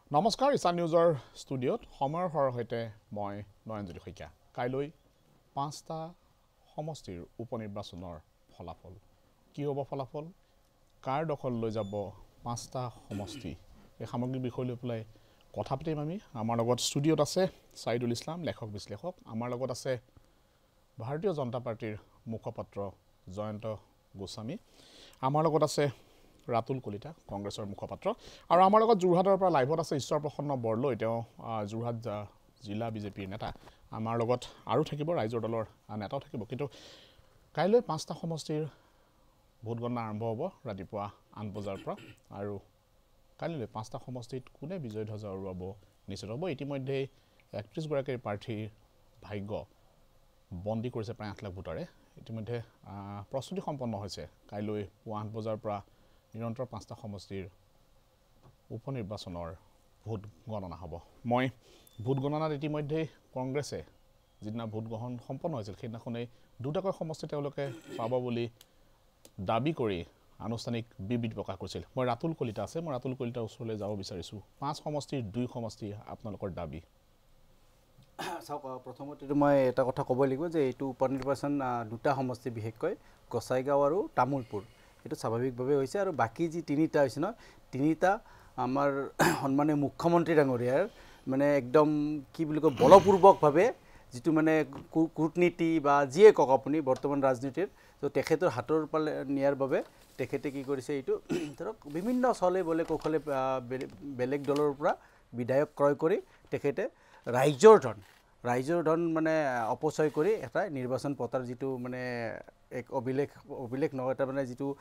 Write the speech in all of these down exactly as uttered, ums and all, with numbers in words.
নমস্কাৰ ইশান নিউজৰ ষ্টুডিঅ'ত সময়ৰ হৰৰ সৈতে মই নয়নজ্যোতি শইকীয়া কাইলৈ পাঁচটা সমষ্টিৰ উপনিৰ্বাচনৰ ফলাফল কি হ'ব ফলাফল কাৰ দখল লৈ যাব পাঁচটা সমষ্টি এই সামগ্ৰিক বিষয় লৈ পেলাই কথা পাতিম আমি আমাৰ লগত ষ্টুডিঅ'ত আছে সাইদুল ইছলাম লেখক বিশ্লেষক আমাৰ লগত আছে ভাৰতীয় জনতা পাৰ্টিৰ মুখপাত্ৰ জয়ন্ত গোস্বামী আমাৰ লগত আছে ৰাতুল কলিতা কংগ্ৰেছৰ মুখপাত্ৰ আৰু আমাৰ লগত যোৰহাটৰ পৰা লাইভত আছে ঈশ্বৰ প্ৰসন্ন বৰলৈ তেওঁ যোৰহাট জিলা বিজেপিৰ নেতা আমাৰ লগত আৰু থাকিব ৰাইজৰ দলৰ নেতাও থাকিব কিন্তু কাইলৈ পাঁচটা সমষ্টিৰ ভোট গণনা আৰম্ভ হ'ব ৰাতিপুৱা আঠ বজাৰ পৰা আৰু কাইলৈ পাঁচটা সমষ্টিত কোনে বিজয় ধ্বজা উৰুৱাব নিশ্চিত হ'ব ইতিমধ্যে একত্ৰিশ গৰাকীৰ প্ৰাৰ্থীৰ ভাগ্য বন্দী কৰিছে প্ৰায় আঠ লাখ ভোটাৰে ইতিমধ্যে প্ৰস্তুতি সম্পন্ন হৈছে কাইলৈ পুৱা আঠ বজাৰ পৰা নিৰন্তৰ পাঁচটা সমষ্টিৰ উপনিৰ্বাচনৰ ভোট গণনা হ'ব মই ভোট গণনাত ইতিমধ্যে কংগ্ৰেছে যিদিনা ভোট গ্ৰহণ সম্পন্ন হৈছিল সেইদিনাখনেই দুটাকৈ সমষ্টি তেওঁলোকে পাব বুলি দাবী কৰি আনুষ্ঠানিক বিবৃতি প্ৰকাশ কৰিছিল মই ৰাতুল কলিতা আছে মই ৰাতুল কলিতাৰ ওচৰলৈ যাব বিচাৰিছোঁ পাঁচ সমষ্টিৰ দুই সমষ্টি আপোনালোকৰ দাবী চাওক প্ৰথমতে মই এটা কথা ক'ব লাগিব যে এইটো উপনিৰ্বাচন দুটা সমষ্টি বিশেষকৈ গোসাইগাঁও আৰু তামুলপুৰ এটা স্বাভাৱিকভাৱে হৈছে আৰু বাকি যি তিনিটা হৈছে ন তিনিটা আমাৰ সন্মানীয় মুখ্যমন্ত্ৰী ডাঙৰীয়াৰ মানে একদম কি বুলি কয় বলপূৰ্বকভাৱে যিটো মানে কূটনীতি বা যিয়ে কওক আপুনি বৰ্তমান ৰাজনীতিৰ তো তেখেতৰ হাতৰ পালে নিয়াৰ বাবে তেখেতে কি কৰিছে এইটো ধৰক বিভিন্ন চলে বলে কৌশলে বেলেগ দলৰ পৰা বিধায়ক ক্ৰয় কৰি তেখেতে ৰাইজৰ ধন ৰাইজৰ ধন মানে অপচয় কৰি এটা নিৰ্বাচন পতাৰ যিটো মানে এক অভিলেখ অভিলেখ নহয় এটা মানে যিটো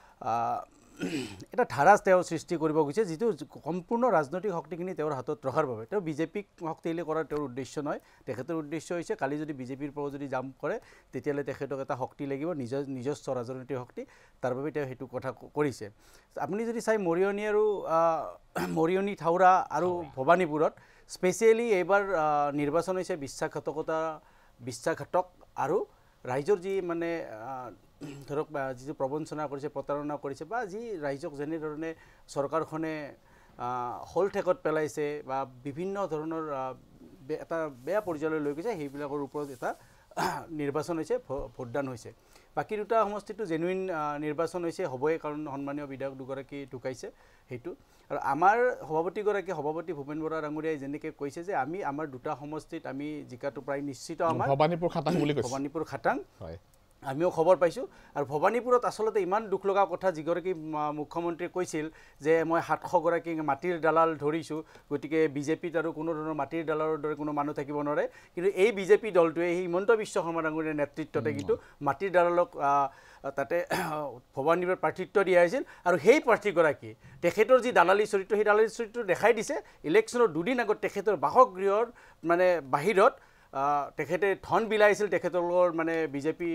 এটা ধাৰা তেওঁ সৃষ্টি কৰিব গৈছে যিটো সম্পূৰ্ণ ৰাজনৈতিক শক্তিখিনি তেওঁৰ হাতত ৰখাৰ বাবে তেওঁ বিজেপিক শক্তিশালী কৰাৰ তেওঁৰ উদ্দেশ্য নহয় তেখেতৰ উদ্দেশ্য হৈছে কালি যদি বিজেপিৰ পৰা যদি জাম্প কৰে তেতিয়াহ'লে তেখেতক এটা শক্তি লাগিব নিজৰ নিজস্ব ৰাজনৈতিক শক্তি তাৰ বাবে তেওঁ সেইটো কথা কৰিছে আপুনি যদি চাই মৰিয়নি আৰু মৰিয়নি থাউৰা আৰু ভৱানীপুৰত স্পেচিয়েলি এইবাৰ নিৰ্বাচন হৈছে বিশ্বাসঘাতকতা বিশ্বাসঘাতক আৰু ৰাইজৰ যি মানে ধৰক যিটো প্ৰবঞ্চনা কৰিছে প্ৰতাৰণা কৰিছে বা যি ৰাইজক যেনেধৰণে চৰকাৰখনে হল ঠেকত পেলাইছে বা বিভিন্ন ধৰণৰ এটা বেয়া পৰ্যায়লৈ লৈ গৈছে সেইবিলাকৰ ওপৰত এটা নিৰ্বাচন হৈছে ভোটদান হৈছে বাকী দুটা সমষ্টিটো জেনুইন নিৰ্বাচন হৈছে হ'বই কাৰণ সন্মানীয় বিধায়ক দুগৰাকী ঢুকাইছে সেইটো আৰু আমাৰ সভাপতিগৰাকী সভাপতি ভূপেন বৰা ডাঙৰীয়াই যেনেকৈ কৈছে যে আমি আমাৰ দুটা সমষ্টিত আমি জিকাটো প্ৰায় নিশ্চিত আমাৰ ভৱানীপুৰ খাটাং বুলি কৈছে ভৱানীপুৰ খাটাং হয় আমিও খবৰ পাইছোঁ আৰু ভৱানীপুৰত আচলতে ইমান দুখ লগা কথা যিগৰাকী মুখ্যমন্ত্ৰীয়ে কৈছিল যে মই সাতশগৰাকী মাটিৰ দালাল ধৰিছোঁ গতিকে বিজেপিত আৰু কোনো ধৰণৰ মাটিৰ দালালৰ দৰে কোনো মানুহ থাকিব নোৱাৰে কিন্তু এই বিজেপি দলটোৱে সেই হিমন্ত বিশ্ব শৰ্মা ডাঙৰীয়াৰ নেতৃত্বতে কিন্তু মাটিৰ দালালক তাতে ভৱানীপুৰত প্ৰাৰ্থিত্ব দিয়া হৈছিল আৰু সেই প্ৰাৰ্থীগৰাকী তেখেতৰ যি দালালী চৰিত্ৰ সেই দালালী চৰিত্ৰ দেখাই দিছে ইলেকশ্যনৰ দুদিন আগত তেখেতৰ বাসগৃহৰ মানে বাহিৰত তেখেতে ধন বিলাইছিল তেখেতৰ মানে বিজেপি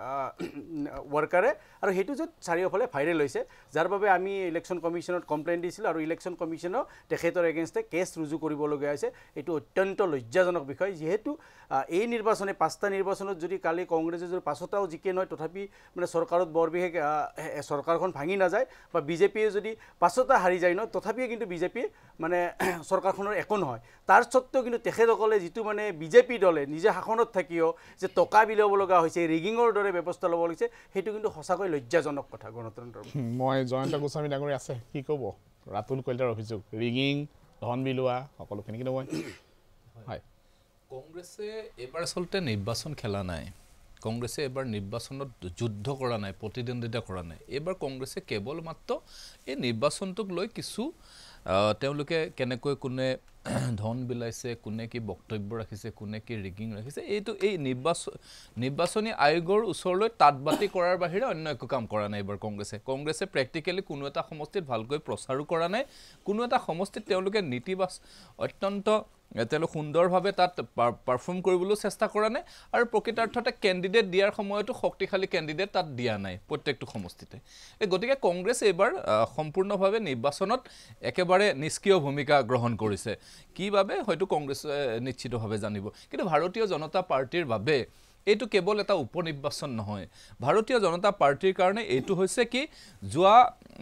ৱৰ্কাৰে আৰু সেইটো য'ত চাৰিওফালে ভাইৰেল হৈছে যাৰ বাবে আমি ইলেকশ্যন কমিশ্যনত কমপ্লেইন দিছিলোঁ আৰু ইলেকশ্যন কমিশ্যনেও তেখেতৰ এগেইনষ্টে কেছ ৰুজু কৰিবলগীয়া হৈছে এইটো অত্যন্ত লজ্জাজনক বিষয় যিহেতু এই নিৰ্বাচনে পাঁচটা নিৰ্বাচনত যদি কালি কংগ্ৰেছে যদি পাঁচটাও জিকে নহয় তথাপি মানে চৰকাৰত বৰ বিশেষ চৰকাৰখন ভাঙি নাযায় বা বিজেপিয়ে যদি পাঁচটা হাৰি যায় ন তথাপিও কিন্তু বিজেপিয়ে মানে চৰকাৰখনৰ একো নহয় তাৰ স্বত্বেও কিন্তু তেখেতসকলে যিটো মানে বিজেপি দল নিজে শাসনত থাকিও যে টকা বিলাব লগা হৈছে ৰিগিঙৰ দৰে ব্যৱস্থা ল'ব লাগিছে সেইটো কিন্তু সঁচাকৈ লজ্জাজনক কথা গণতন্ত্ৰৰ মই জয়ন্ত গোস্বামী ডাঙৰী আছে কি ক'ব ৰাতুল কলিতাৰ অভিযোগ ৰিগিং ধন বিলোৱা সকলোখিনি কিন্তু মই হয় কংগ্ৰেছে এবাৰ আচলতে নিৰ্বাচন খেলা নাই কংগ্ৰেছে এবাৰ নিৰ্বাচনত যুদ্ধ কৰা নাই প্ৰতিদ্বন্দ্বিতা কৰা নাই এবাৰ কংগ্ৰেছে কেৱল মাত্ৰ এই নিৰ্বাচনটোক লৈ কিছু তেওঁলোকে কেনেকৈ কোনে ধন বিলাইছে কোনে কি বক্তব্য ৰাখিছে কোনে কি ৰিগিং ৰাখিছে এইটো এই নিৰ্বাচন নিৰ্বাচনী আয়োগৰ ওচৰলৈ তাঁতবাতি কৰাৰ বাহিৰে অন্য একো কাম কৰা নাই এবাৰ কংগ্ৰেছে কংগ্ৰেছে প্ৰেক্টিকেলি কোনো এটা সমষ্টিত ভালকৈ প্ৰচাৰো কৰা নাই কোনো এটা সমষ্টিত তেওঁলোকে নীতিবাচ অত্যন্ত তেওঁলোক সুন্দৰভাৱে তাত পাৰফৰ্ম কৰিবলৈ চেষ্টা কৰা নাই আৰু প্ৰকৃতাৰ্থতে কেণ্ডিডেট দিয়াৰ সময়তো শক্তিশালী কেণ্ডিডেট তাত দিয়া নাই প্ৰত্যেকটো সমষ্টিতে এই গতিকে কংগ্ৰেছ এইবাৰ সম্পূৰ্ণভাৱে নিৰ্বাচনত একেবাৰে নিষ্ক্ৰিয় ভূমিকা গ্ৰহণ কৰিছে কিভাৱে হয়তো কংগ্ৰেছে নিশ্চিতভাৱে জানিব কিন্তু ভাৰতীয় জনতা পাৰ্টিৰ বাবে এইটো কেৱল এটা উপনিৰ্বাচন নহয় ভাৰতীয় জনতা পাৰ্টিৰ কাৰণে এইটো হৈছে কি যোৱা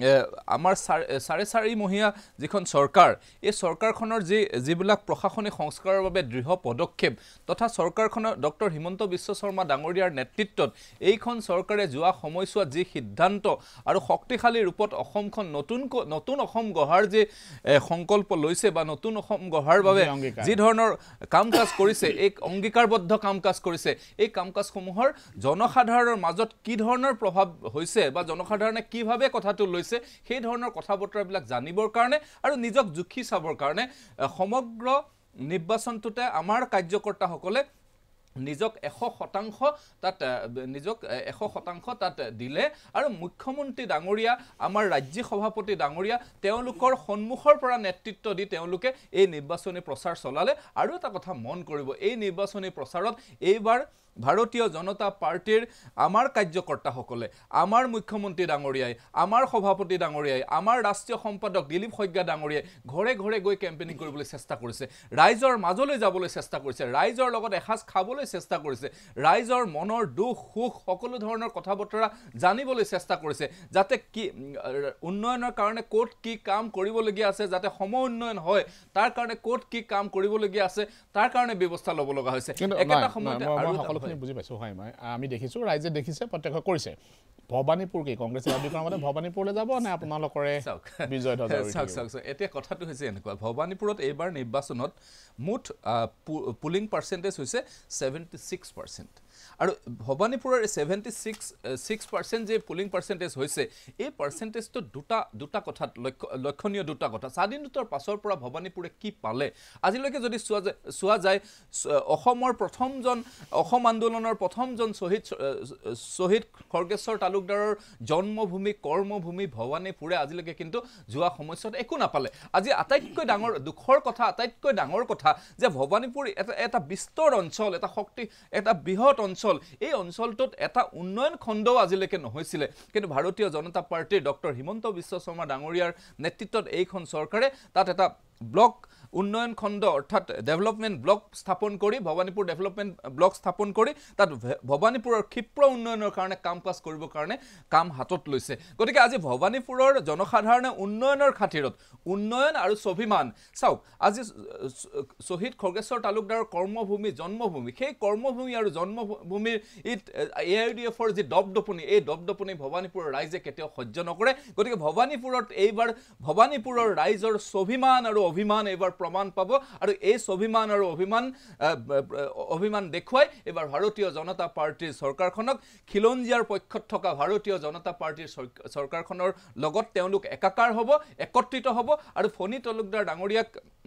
আমাৰ চাৰে চাৰি মহীয়া যিখন চৰকাৰ এই চৰকাৰখনৰ যি যিবিলাক প্ৰশাসনিক সংস্কাৰৰ বাবে দৃঢ় পদক্ষেপ তথা চৰকাৰখনৰ ডক্টৰ হিমন্ত বিশ্ব শৰ্মা ডাঙৰীয়াৰ নেতৃত্বত এইখন চৰকাৰে যোৱা সময়ছোৱাত যি সিদ্ধান্ত আৰু শক্তিশালী ৰূপত অসমখন নতুন নতুন অসম গঢ়াৰ যে সংকল্প লৈছে বা নতুন অসম গঢ়াৰ বাবে যি ধৰণৰ কাম কাজ কৰিছে এই অংগীকাৰবদ্ধ কাম কাজ কৰিছে এই কাম কাজসমূহৰ জনসাধাৰণৰ মাজত কি ধৰণৰ প্ৰভাৱ হৈছে বা জনসাধাৰণে কিভাৱে কথাটো লৈছে সেই ধৰণৰ কথা বতৰাবিলাক জানিবৰ কাৰণে আৰু নিজক জুখি চাবৰ কাৰণে সমগ্ৰ নিৰ্বাচনটোতে আমাৰ কাৰ্যকৰ্তাসকলে নিজক এশ শতাংশ তাত নিজক এশ শতাংশ তাত দিলে আৰু মুখ্যমন্ত্ৰী ডাঙৰীয়া আমাৰ ৰাজ্যিক সভাপতি ডাঙৰীয়া তেওঁলোকৰ সন্মুখৰ পৰা নেতৃত্ব দি তেওঁলোকে এই নিৰ্বাচনী প্ৰচাৰ চলালে আৰু এটা কথা মন কৰিব এই নিৰ্বাচনী প্ৰচাৰত এইবাৰ ভাৰতীয় জনতা পাৰ্টিৰ আমাৰ কাৰ্যকৰ্তাসকলে আমাৰ মুখ্যমন্ত্ৰী ডাঙৰীয়াই আমাৰ সভাপতি ডাঙৰীয়াই আমাৰ ৰাষ্ট্ৰীয় সম্পাদক দিলীপ শইকীয়া ডাঙৰীয়াই ঘৰে ঘৰে গৈ কেম্পেইনিং কৰিবলৈ চেষ্টা কৰিছে ৰাইজৰ মাজলৈ যাবলৈ চেষ্টা কৰিছে ৰাইজৰ লগত এসাঁজ খাবলৈ চেষ্টা কৰিছে ৰাইজৰ মনৰ দুখ সুখ সকলো ধৰণৰ কথা বতৰা জানিবলৈ চেষ্টা কৰিছে যাতে কি উন্নয়নৰ কাৰণে ক'ত কি কাম কৰিবলগীয়া আছে যাতে সম উন্নয়ন হয় তাৰ কাৰণে ক'ত কি কাম কৰিবলগীয়া আছে তাৰ কাৰণে ব্যৱস্থা ল'ব লগা হৈছে একেটা সময়তে সকলোখিনি বুজি পাইছোঁ হয় মই আমি দেখিছোঁ ৰাইজে দেখিছে প্ৰত্যক্ষ কৰিছে ভবানীপুৰ কি কংগ্ৰেছে দাবী কৰা মতে ভবানীপুৰলৈ যাব নে আপোনালোকৰে বিজয় ধ্বজা চাওক চাওক এতিয়া কথাটো হৈছে এনেকুৱা ভবানীপুৰত এইবাৰ নিৰ্বাচনত মুঠ পুলিং পাৰ্চেণ্টেজ হৈছে ছেভেণ্টি ছিক্স পাৰ্চেণ্ট আৰু ভবানীপুৰৰ ছেভেণ্টি ছিক্স ছিক্স পাৰ্চেণ্ট যে পুলিং পাৰ্চেণ্টেজ হৈছে এই পাৰ্চেণ্টেজটো দুটা দুটা কথাত লক্ষ্য লক্ষণীয় দুটা কথা স্বাধীনতাৰ পাছৰ পৰা ভবানীপুৰে কি পালে আজিলৈকে যদি চোৱা যায় চোৱা যায় অসমৰ প্ৰথমজন অসম আন্দোলনৰ প্ৰথমজন শ্বহীদ শ্বহীদ খৰ্গেশ্বৰ তালুকদাৰৰ জন্মভূমি কৰ্মভূমি ভবানীপুৰে আজিলৈকে কিন্তু যোৱা সময়ছোৱাত একো নাপালে আজি আটাইতকৈ ডাঙৰ দুখৰ কথা আটাইতকৈ ডাঙৰ কথা যে ভবানীপুৰ এটা এটা বিস্তৰ অঞ্চল এটা শক্তি এটা বৃহৎ অঞ্চল এই অঞ্চলটোত এটা উন্নয়ন খণ্ডও আজিলৈকে নহৈছিলে কিন্তু ভাৰতীয় জনতা পাৰ্টিৰ ডক্টৰ হিমন্ত বিশ্ব শৰ্মা ডাঙৰীয়াৰ নেতৃত্বত এইখন চৰকাৰে তাত এটা ব্লক উন্নয়ন খণ্ড অৰ্থাৎ ডেভেলপমেণ্ট ব্লক স্থাপন কৰি ভবানীপুৰ ডেভেলপমেণ্ট ব্লক স্থাপন কৰি তাত ভবানীপুৰৰ ক্ষিপ্ৰ উন্নয়নৰ কাৰণে কাম কাজ কৰিবৰ কাৰণে কাম হাতত লৈছে গতিকে আজি ভবানীপুৰৰ জনসাধাৰণে উন্নয়নৰ খাতিৰত উন্নয়ন আৰু স্বাভিমান চাওক আজি শ্বহীদ খৰ্গেশ্বৰ তালুকদাৰৰ কৰ্মভূমি জন্মভূমি সেই কৰ্মভূমি আৰু জন্মভূমিৰ ই এ আই ডি এফৰ যি দপদপনি এই দপদপনি ভবানীপুৰৰ ৰাইজে কেতিয়াও সহ্য নকৰে গতিকে ভবানীপুৰত এইবাৰ ভবানীপুৰৰ ৰাইজৰ স্বাভিমান আৰু অভিমান এইবাৰ প্ৰমাণ পাব আৰু এই স্বাভিমান আৰু অভিমান অভিমান দেখুৱাই এইবাৰ ভাৰতীয় জনতা পাৰ্টিৰ চৰকাৰখনক খিলঞ্জীয়াৰ পক্ষত থকা ভাৰতীয় জনতা পাৰ্টিৰ চৰকাৰখনৰ লগত তেওঁলোক একাকাৰ হ'ব একত্ৰিত হ'ব আৰু ফণী তালুকদাৰ ডাঙৰীয়াক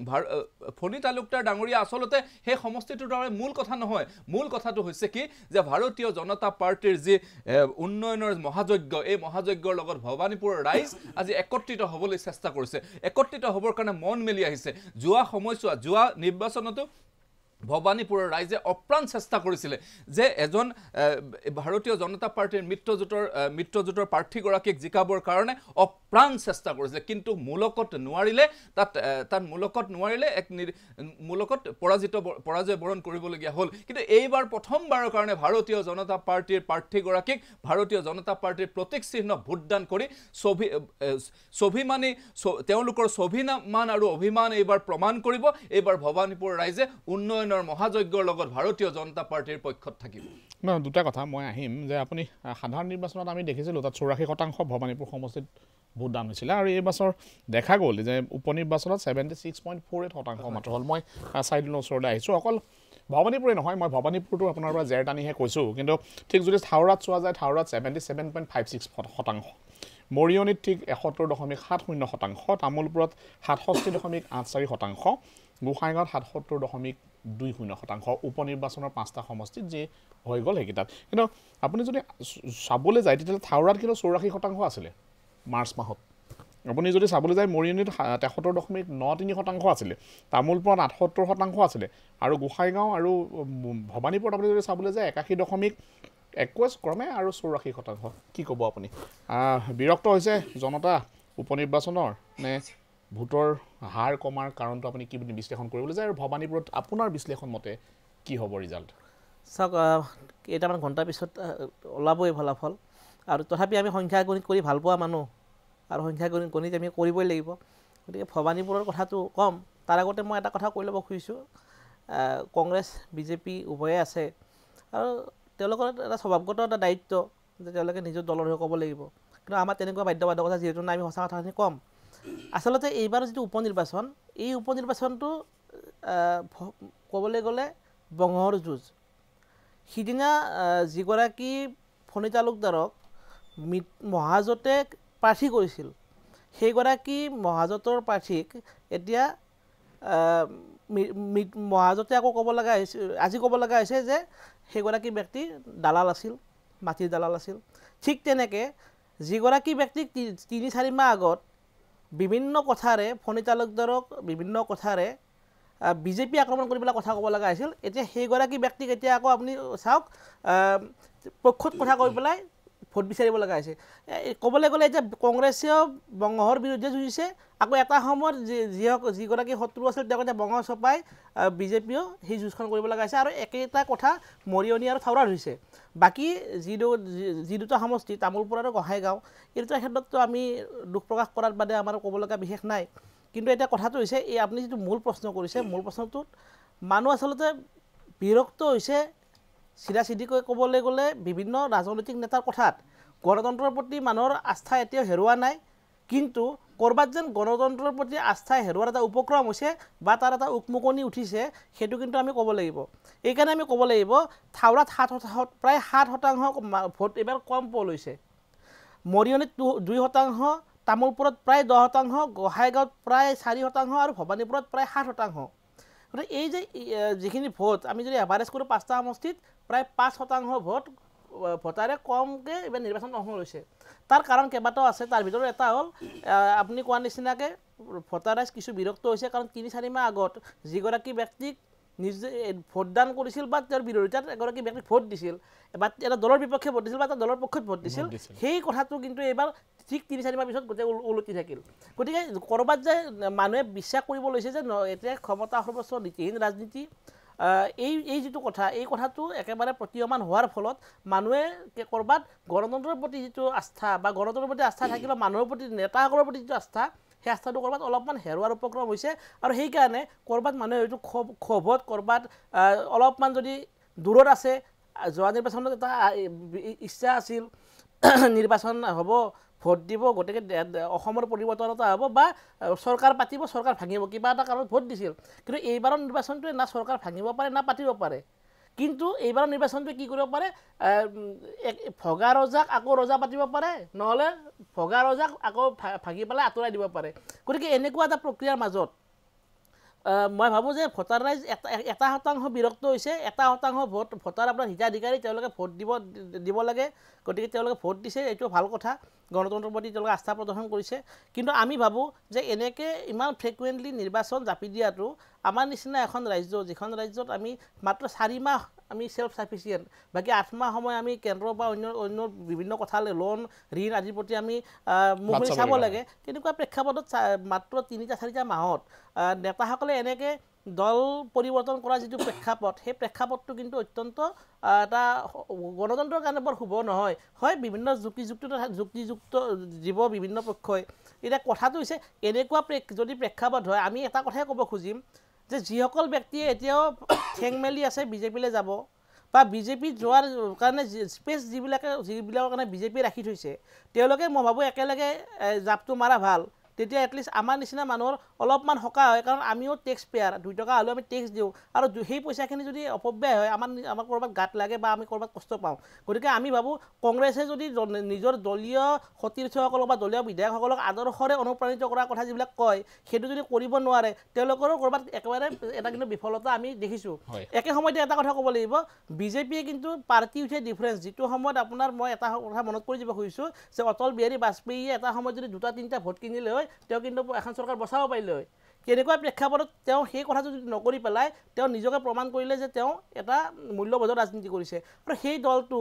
ফণী তালুকদাৰ ডাঙৰীয়া আচলতে সেই সমষ্টিটোৰ দ্বাৰা মূল কথা নহয় মূল কথাটো হৈছে কি যে ভাৰতীয় জনতা পাৰ্টিৰ যি উন্নয়নৰ মহাযজ্ঞ এই মহাযজ্ঞৰ লগত ভবানীপুৰৰ ৰাইজ আজি একত্ৰিত হ'বলৈ চেষ্টা কৰিছে একত্ৰিত হ'বৰ কাৰণে মন মেলি আহিছে যোৱা সময়ছোৱা যোৱা নিৰ্বাচনতো ভবানীপুৰৰ ৰাইজে অপ্ৰাণ চেষ্টা কৰিছিলে যে এজন ভাৰতীয় জনতা পাৰ্টিৰ মিত্ৰজোঁটৰ মিত্ৰজোঁটৰ প্ৰাৰ্থীগৰাকীক জিকাবৰ কাৰণে অপ্ৰাণ চেষ্টা কৰিছিলে কিন্তু মূলকত নোৱাৰিলে তাত তাত মূলকত নোৱাৰিলে এক মূলকত পৰাজিত পৰাজয় বৰণ কৰিবলগীয়া হ'ল কিন্তু এইবাৰ প্ৰথমবাৰৰ কাৰণে ভাৰতীয় জনতা পাৰ্টিৰ প্ৰাৰ্থীগৰাকীক ভাৰতীয় জনতা পাৰ্টিৰ প্ৰতীক চিহ্ন ভোটদান কৰি স্বভি স্বাভিমানী তেওঁলোকৰ স্বাভিমান আৰু অভিমান এইবাৰ প্ৰমাণ কৰিব এইবাৰ ভবানীপুৰ ৰাইজে উন্নয়ন মহাযজ্ঞৰ লগত ভাৰতীয় জনতা পাৰ্টিৰ পক্ষত থাকিব ন দুটা কথা মই আহিম যে আপুনি সাধাৰণ নিৰ্বাচনত আমি দেখিছিলোঁ তাত চৌৰাশী শতাংশ ভবানীপুৰ সমষ্টিত ভোটদান হৈছিলে আৰু এই বছৰ দেখা গ'ল যে উপ নিৰ্বাচনত seventy six point four eight শতাংশ মাত্ৰ হ'ল মই চাইডলৰ ওচৰলৈ আহিছোঁ অকল ভবানীপুৰে নহয় মই ভবানীপুৰটো আপোনাৰ পৰা জেৰ টানিহে কৈছোঁ কিন্তু ঠিক যদি থাউৰাত চোৱা যায় থাউৰাত seventy seven point five six শতাংশ মৰিয়নিত ঠিক এসত্তৰ দশমিক সাত শূন্য শতাংশ তামোলপুৰত সাতষষ্ঠি দশমিক আঠ চাৰি শতাংশ গোসাইগাঁৱত সাতসত্তৰ দশমিক দুই শূন্য শতাংশ উপ নিৰ্বাচনৰ পাঁচটা সমষ্টিত যি হৈ গ'ল সেইকেইটাত কিন্তু আপুনি যদি চাবলৈ যায় তেতিয়াহ'লে থাউৰাত কিন্তু চৌৰাশী শতাংশ আছিলে মাৰ্চ মাহত আপুনি যদি চাবলৈ যায় মৰিয়নিত তেসত্তৰ দশমিক ন তিনি শতাংশ আছিলে তামোলপুৰত আঠসত্তৰ শতাংশ আছিলে আৰু গোসাইগাঁও আৰু ভবানীপুৰত আপুনি যদি চাবলৈ যায় একাশী দশমিক একৈছ ক্ৰমে আৰু চৌৰাশী শতাংশ কি ক'ব আপুনি বিৰক্ত হৈছে জনতা উপ নিৰ্বাচনৰ নে ভোটৰ হাৰ কমাৰ কাৰণটো আপুনি কি বুলি বিশ্লেষণ কৰিবলৈ যায় আৰু ভবানীপুৰত আপোনাৰ বিশ্লেষণ মতে কি হ'ব ৰিজাল্ট চাওক কেইটামান ঘণ্টাৰ পিছত ওলাবই ফলাফল আৰু তথাপি আমি সংখ্যা গণিত কৰি ভাল পোৱা মানুহ আৰু সংখ্যা গণিত গণিত আমি কৰিবই লাগিব গতিকে ভবানীপুৰৰ কথাটো কম তাৰ আগতে মই এটা কথা কৈ ল'ব খুজিছোঁ কংগ্ৰেছ বিজেপি উভয়ে আছে আৰু তেওঁলোকৰ এটা স্বভাৱগত এটা দায়িত্ব যে তেওঁলোকে নিজৰ দলৰ হৈ ক'ব লাগিব কিন্তু আমাৰ তেনেকুৱা বাধ্যবাধকতা যিহেতু নাই আমি সঁচা কথাখিনি ক'ম আচলতে এইবাৰ যিটো উপ নিৰ্বাচন এই উপ নিৰ্বাচনটো ক'বলৈ গ'লে বঙহৰ যুঁজ সিদিনা যিগৰাকী ফণী তালুকদাৰক মহাজোঁটে প্ৰাৰ্থী কৰিছিল সেইগৰাকী মহাজোঁটৰ প্ৰাৰ্থীক এতিয়া মহাজোঁটে আকৌ ক'ব লগা হৈছে আজি ক'ব লগা হৈছে যে সেইগৰাকী ব্যক্তি দালাল আছিল মাটিৰ দালাল আছিল ঠিক তেনেকৈ যিগৰাকী ব্যক্তিক তিনি চাৰি মাহ আগত বিভিন্ন কথাৰে ফণী তালুকদাৰক বিভিন্ন কথাৰে বিজেপি আক্ৰমণ কৰি পেলাই কথা ক'ব লগা হৈছিল এতিয়া সেইগৰাকী ব্যক্তিক এতিয়া আকৌ আপুনি চাওক পক্ষত কথা কৈ পেলাই ভোট বিচাৰিব লগা হৈছে ক'বলৈ গ'লে এতিয়া কংগ্ৰেছেও বঙহৰ বিৰুদ্ধে যুঁজিছে আকৌ এটা সময়ত যি যিগৰাকী শত্ৰু আছিল তেওঁক এতিয়া বঙহ চপাই বিজেপিয়েও সেই যুঁজখন কৰিব লগা হৈছে আৰু একেটা কথা মৰিয়নি আৰু থাওৰাত হৈছে বাকী যি যি দুটা সমষ্টি তামোলপুৰ আৰু গোহাঁইগাঁও এই দুটা ক্ষেত্ৰততো আমি দুখ প্ৰকাশ কৰাৰ বাদে আমাৰ ক'ব লগা বিশেষ নাই কিন্তু এতিয়া কথাটো হৈছে এই আপুনি যিটো মূল প্ৰশ্ন কৰিছে মূল প্ৰশ্নটোত মানুহ আচলতে বিৰক্ত হৈছে চিধা চিধিকৈ ক'বলৈ গ'লে বিভিন্ন ৰাজনৈতিক নেতাৰ কথাত গণতন্ত্ৰৰ প্ৰতি মানুহৰ আস্থা এতিয়াও হেৰুৱা নাই কিন্তু ক'ৰবাত যেন গণতন্ত্ৰৰ প্ৰতি আস্থা হেৰুৱাৰ এটা উপক্ৰম হৈছে বা তাৰ এটা উকমুকনি উঠিছে সেইটো কিন্তু আমি ক'ব লাগিব এইকাৰণে আমি ক'ব লাগিব থাওৰাত সাত প্ৰায় সাত শতাংশ ভোট এইবাৰ কম পোল হৈছে মৰিয়নিত দুই শতাংশ তামোলপুৰত প্ৰায় দহ শতাংশ গোহাঁইগাঁৱত প্ৰায় চাৰি শতাংশ আৰু ভবানীপুৰত প্ৰায় সাত শতাংশ গতিকে এই যে যিখিনি ভোট আমি যদি এভাৰেজ কৰোঁ পাঁচটা সমষ্টিত প্ৰায় পাঁচ শতাংশ ভোট ভোটাৰে কমকৈ এইবাৰ নিৰ্বাচন অংশ লৈছে তাৰ কাৰণ কেইবাটাও আছে তাৰ ভিতৰত এটা হ'ল আপুনি কোৱাৰ নিচিনাকৈ ভোটাৰাইজ কিছু বিৰক্ত হৈছে কাৰণ তিনি চাৰি মাহ আগত যিগৰাকী ব্যক্তিক নিজে ভোটদান কৰিছিল বা তেওঁৰ বিৰোধিতাত এগৰাকী ব্যক্তিক ভোট দিছিল বা এটা দলৰ বিপক্ষে ভোট দিছিল বা এটা দলৰ পক্ষত ভোট দিছিল সেই কথাটো কিন্তু এইবাৰ ঠিক তিনি চাৰি মাহ পিছত গোটেই ওলটি থাকিল গতিকে ক'ৰবাত যে মানুহে বিশ্বাস কৰিব লৈছে যে এতিয়া ক্ষমতা সৰ্বোচ্চ নীতিহীন ৰাজনীতি এই এই যিটো কথা এই কথাটো একেবাৰে প্ৰতীয়মান হোৱাৰ ফলত মানুহে ক'ৰবাত গণতন্ত্ৰৰ প্ৰতি যিটো আস্থা বা গণতন্ত্ৰৰ প্ৰতি আস্থা থাকিলেও মানুহৰ প্ৰতি নেতাসকলৰ প্ৰতি যিটো আস্থা সেই আস্থাটো ক'ৰবাত অলপমান হেৰুৱাৰ উপক্ৰম হৈছে আৰু সেইকাৰণে ক'ৰবাত মানুহে হয়তো ক্ষোভ ক্ষোভত ক'ৰবাত অলপমান যদি দূৰত আছে যোৱা নিৰ্বাচনত এটা ইচ্ছা আছিল নিৰ্বাচন হ'ব ভোট দিব গতিকে অসমৰ পৰিৱৰ্তন এটা হ'ব বা চৰকাৰ পাতিব চৰকাৰ ভাঙিব কিবা এটা কাৰণত ভোট দিছিল কিন্তু এইবাৰৰ নিৰ্বাচনটোৱে না চৰকাৰ ভাঙিব পাৰে না পাতিব পাৰে কিন্তু এইবাৰৰ নিৰ্বাচনটোৱে কি কৰিব পাৰে ভগা ৰজাক আকৌ ৰজা পাতিব পাৰে নহ'লে ভগা ৰজাক আকৌ ভাঙি পেলাই আঁতৰাই দিব পাৰে গতিকে এনেকুৱা এটা প্ৰক্ৰিয়াৰ মাজত মই ভাবোঁ যে ভোটাৰ ৰাইজ এটা এটা শতাংশ বিৰক্ত হৈছে এটা শতাংশ ভোট ভোটাৰ আপোনাৰ হিতাধিকাৰী তেওঁলোকে ভোট দিব দিব লাগে গতিকে তেওঁলোকে ভোট দিছে এইটো ভাল কথা গণতন্ত্ৰৰ প্ৰতি তেওঁলোকে আস্থা প্ৰদৰ্শন কৰিছে কিন্তু আমি ভাবোঁ যে এনেকৈ ইমান ফ্ৰিকুৱেণ্টলি নিৰ্বাচন জাপি দিয়াটো আমাৰ নিচিনা এখন ৰাজ্য যিখন ৰাজ্যত আমি মাত্ৰ চাৰি মাহ আমি সেল্ফ সাফিচিয়েণ্ট বাকী আঠ মাহ সময় আমি কেন্দ্ৰ বা অন্য অন্য বিভিন্ন কথালৈ লোন ঋণ আদিৰ প্ৰতি আমি মুখনি চাব লাগে তেনেকুৱা প্ৰেক্ষাপটত মাত্ৰ তিনিটা চাৰিটা মাহত নেতাসকলে এনেকৈ দল পৰিৱৰ্তন কৰা যিটো প্ৰেক্ষাপট সেই প্ৰেক্ষাপটটো কিন্তু অত্যন্ত এটা গণতন্ত্ৰৰ কাৰণে বৰ শুভ নহয় হয় বিভিন্ন যুক্তিযুক্ত যুক্তিযুক্ত জীৱ বিভিন্ন পক্ষই এতিয়া কথাটো হৈছে এনেকুৱা যদি প্ৰেক্ষাপট হয় আমি এটা কথাই ক'ব খুজিম যে যিসকল ব্যক্তিয়ে এতিয়াও ঠেং মেলি আছে বিজেপিলৈ যাব বা বিজেপি যোৱাৰ কাৰণে স্পেচ যিবিলাকে যিবিলাকৰ কাৰণে বিজেপিয়ে ৰাখি থৈছে তেওঁলোকে মই ভাবোঁ একেলগে জাপটো মাৰা ভাল তেতিয়া এটলিষ্ট আমাৰ নিচিনা মানুহৰ অলপমান সকাহ হয় কাৰণ আমিও টেক্স পেয়াৰ দুই টকা হ'লেও আমি টেক্স দিওঁ আৰু সেই পইচাখিনি যদি অপব্যয় হয় আমাৰ আমাৰ ক'ৰবাত গাত লাগে বা আমি ক'ৰবাত কষ্ট পাওঁ গতিকে আমি ভাবোঁ কংগ্ৰেছে যদি নিজৰ দলীয় সতীৰ্থসকলক বা দলীয় বিধায়কসকলক আদৰ্শৰে অনুপ্ৰাণিত কৰাৰ কথা যিবিলাক কয় সেইটো যদি কৰিব নোৱাৰে তেওঁলোকৰো ক'ৰবাত একেবাৰে এটা কিন্তু বিফলতা আমি দেখিছোঁ একে সময়তে এটা কথা ক'ব লাগিব বিজেপিয়ে কিন্তু পাৰ্টি উঠে ডিফাৰেঞ্চ যিটো সময়ত আপোনাৰ মই এটা কথা মনত কৰি দিব খুজিছোঁ যে অটল বিহাৰী বাজপেয়ীয়ে এটা সময়ত যদি দুটা তিনিটা ভোট কিনিলে হয় তেওঁ কিন্তু এখন চৰকাৰ বচাব পাৰিলে হয় কেনেকুৱা প্ৰেক্ষাপটত তেওঁ সেই কথাটো যদি নকৰি পেলাই তেওঁ নিজকে প্ৰমাণ কৰিলে যে তেওঁ এটা মূল্যবোধৰ ৰাজনীতি কৰিছে আৰু সেই দলটো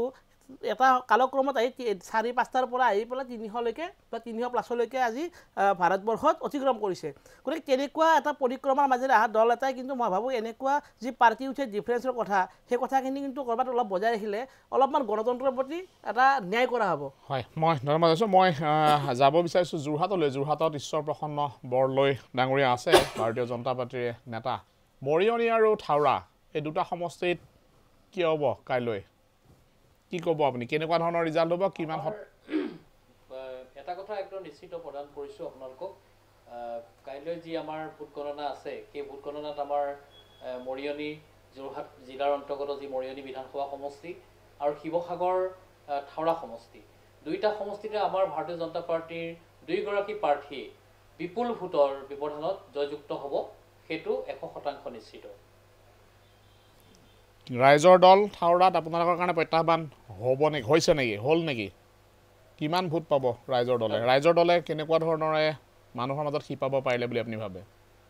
এটা কালক্ৰমত আহি চাৰি পাঁচটাৰ পৰা আহি পেলাই তিনিশলৈকে বা তিনিশ প্লাছলৈকে আজি ভাৰতবৰ্ষত অতিক্ৰম কৰিছে গতিকে তেনেকুৱা এটা পৰিক্ৰমাৰ মাজেৰে অহা দল এটাই কিন্তু মই ভাবোঁ এনেকুৱা যি পাৰ্টি উঠে ডিফাৰেঞ্চৰ কথা সেই কথাখিনি কিন্তু ক'ৰবাত অলপ বজাই ৰাখিলে অলপমান গণতন্ত্ৰৰ প্ৰতি এটা ন্যায় কৰা হ'ব হয় মই ধন্যবাদ আছোঁ মই যাব বিচাৰিছোঁ যোৰহাটলৈ যোৰহাটত ঈশ্বৰ প্ৰসন্ন বৰলৈ ডাঙৰীয়া আছে ভাৰতীয় জনতা পাৰ্টীৰ নেতা মৰিয়নি আৰু থাওৰা এই দুটা সমষ্টিত কি হ'ব কাইলৈ কি ক'ব আপুনি কেনেকুৱা ধৰণৰ ৰিজাল্ট হ'ব কিমান এটা কথা একদম নিশ্চিত প্ৰদান কৰিছোঁ আপোনালোকক কাইলৈ যি আমাৰ ভোট গণনা আছে সেই ভোট গণনাত আমাৰ মৰিয়নি যোৰহাট জিলাৰ অন্তৰ্গত যি মৰিয়নি বিধানসভা সমষ্টি আৰু শিৱসাগৰ থাওৰা সমষ্টি দুইটা সমষ্টিতে আমাৰ ভাৰতীয় জনতা পাৰ্টীৰ দুইগৰাকী প্ৰাৰ্থীয়ে বিপুল ভোটৰ ব্যৱধানত জয়যুক্ত হ'ব সেইটো এশ শতাংশ নিশ্চিত ৰাইজৰ দল থাওৰাত আপোনালোকৰ কাৰণে প্ৰত্যাহ্বান হ'ব নেকি হৈছে নেকি হ'ল নেকি কিমান ভোট পাব ৰাইজৰ দলে ৰাইজৰ দলে কেনেকুৱা ধৰণৰে মানুহৰ মাজত শিপাব পাৰিলে বুলি আপুনি ভাবে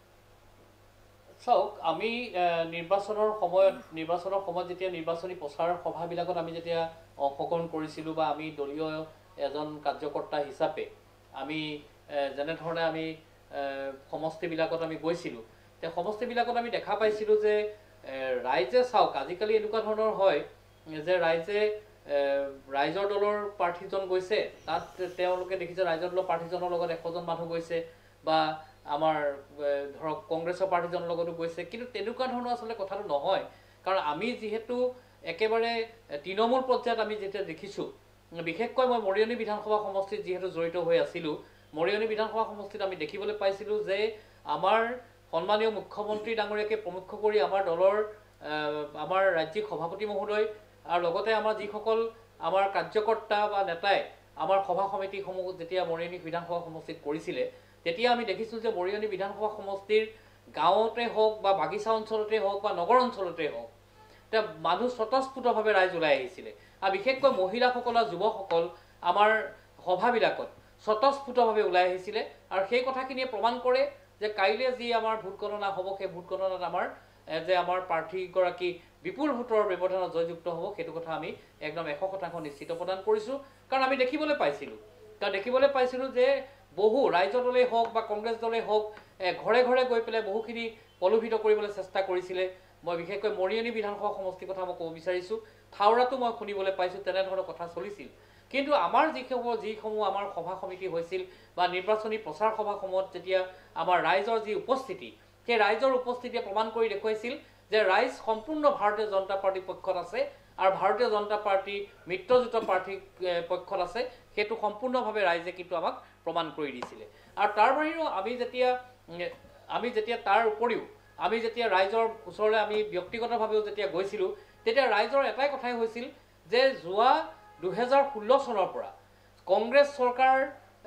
চাওক আমি নিৰ্বাচনৰ সময়ত নিৰ্বাচনৰ সময়ত যেতিয়া নিৰ্বাচনী প্ৰচাৰ সভাবিলাকত আমি যেতিয়া অংশগ্ৰহণ কৰিছিলোঁ বা আমি দলীয় এজন কাৰ্যকৰ্তা হিচাপে আমি যেনেধৰণে আমি সমষ্টিবিলাকত আমি গৈছিলোঁ সেই সমষ্টিবিলাকত আমি দেখা পাইছিলোঁ যে ৰাইজে চাওক আজিকালি এনেকুৱা ধৰণৰ হয় যে ৰাইজে ৰাইজৰ দলৰ প্ৰাৰ্থীজন গৈছে তাত তেওঁলোকে দেখিছে ৰাইজৰ দলৰ প্ৰাৰ্থীজনৰ লগত এশজন মানুহ গৈছে বা আমাৰ ধৰক কংগ্ৰেছৰ প্ৰাৰ্থীজনৰ লগতো গৈছে কিন্তু তেনেকুৱা ধৰণৰ আচলতে কথাটো নহয় কাৰণ আমি যিহেতু একেবাৰে তৃণমূল পৰ্যায়ত আমি যেতিয়া দেখিছোঁ বিশেষকৈ মই মৰিয়নি বিধানসভা সমষ্টিত যিহেতু জড়িত হৈ আছিলোঁ মৰিয়নি বিধানসভা সমষ্টিত আমি দেখিবলৈ পাইছিলোঁ যে আমাৰ সন্মানীয় মুখ্যমন্ত্ৰী ডাঙৰীয়াকে প্ৰমুখ কৰি আমাৰ দলৰ আমাৰ ৰাজ্যিক সভাপতি মহোদয় আৰু লগতে আমাৰ যিসকল আমাৰ কাৰ্যকৰ্তা বা নেতাই আমাৰ সভা সমিতিসমূহ যেতিয়া মৰিয়নি বিধানসভা সমষ্টিত কৰিছিলে তেতিয়া আমি দেখিছোঁ যে মৰিয়নি বিধানসভা সমষ্টিৰ গাঁৱতে হওক বা বাগিচা অঞ্চলতে হওক বা নগৰ অঞ্চলতে হওক এতিয়া মানুহ স্বতঃস্ফূৰ্তভাৱে ৰাইজ ওলাই আহিছিলে আৰু বিশেষকৈ মহিলাসকল আৰু যুৱকসকল আমাৰ সভাবিলাকত স্বতঃস্ফূৰ্তভাৱে ওলাই আহিছিলে আৰু সেই কথাখিনিয়ে প্ৰমাণ কৰে যে কাইলৈ যি আমাৰ ভোট গণনা হ'ব সেই ভোট গণনাত আমাৰ যে আমাৰ প্ৰাৰ্থীগৰাকী বিপুল ভোটৰ ব্যৱধানত জয়যুক্ত হ'ব সেইটো কথা আমি একদম এশ শতাংশ নিশ্চিত প্ৰদান কৰিছোঁ কাৰণ আমি দেখিবলৈ পাইছিলোঁ কাৰণ দেখিবলৈ পাইছিলোঁ যে বহু ৰাইজৰ দলেই হওক বা কংগ্ৰেছ দলেই হওক ঘৰে ঘৰে গৈ পেলাই বহুখিনি প্ৰলোভিত কৰিবলৈ চেষ্টা কৰিছিলে মই বিশেষকৈ মৰিয়নি বিধানসভা সমষ্টিৰ কথা মই ক'ব বিচাৰিছোঁ থাওৰাতো মই শুনিবলৈ পাইছোঁ তেনেধৰণৰ কথা চলিছিল কিন্তু আমাৰ যিসমূহ যিসমূহ আমাৰ সভা সমিতি হৈছিল বা নিৰ্বাচনী প্ৰচাৰ সভাসমূহত যেতিয়া আমাৰ ৰাইজৰ যি উপস্থিতি সেই ৰাইজৰ উপস্থিতিয়ে প্ৰমাণ কৰি দেখুৱাইছিল যে ৰাইজ সম্পূৰ্ণ ভাৰতীয় জনতা পাৰ্টীৰ পক্ষত আছে আৰু ভাৰতীয় জনতা পাৰ্টী মিত্ৰজোঁটৰ প্ৰাৰ্থীৰ পক্ষত আছে সেইটো সম্পূৰ্ণভাৱে ৰাইজে কিন্তু আমাক প্ৰমাণ কৰি দিছিলে আৰু তাৰ বাহিৰেও আমি যেতিয়া আমি যেতিয়া তাৰ উপৰিও আমি যেতিয়া ৰাইজৰ ওচৰলৈ আমি ব্যক্তিগতভাৱেও যেতিয়া গৈছিলোঁ তেতিয়া ৰাইজৰ এটাই কথাই হৈছিল যে যোৱা দুহেজাৰ ষোল্ল চনৰ পৰা কংগ্ৰেছ চৰকাৰ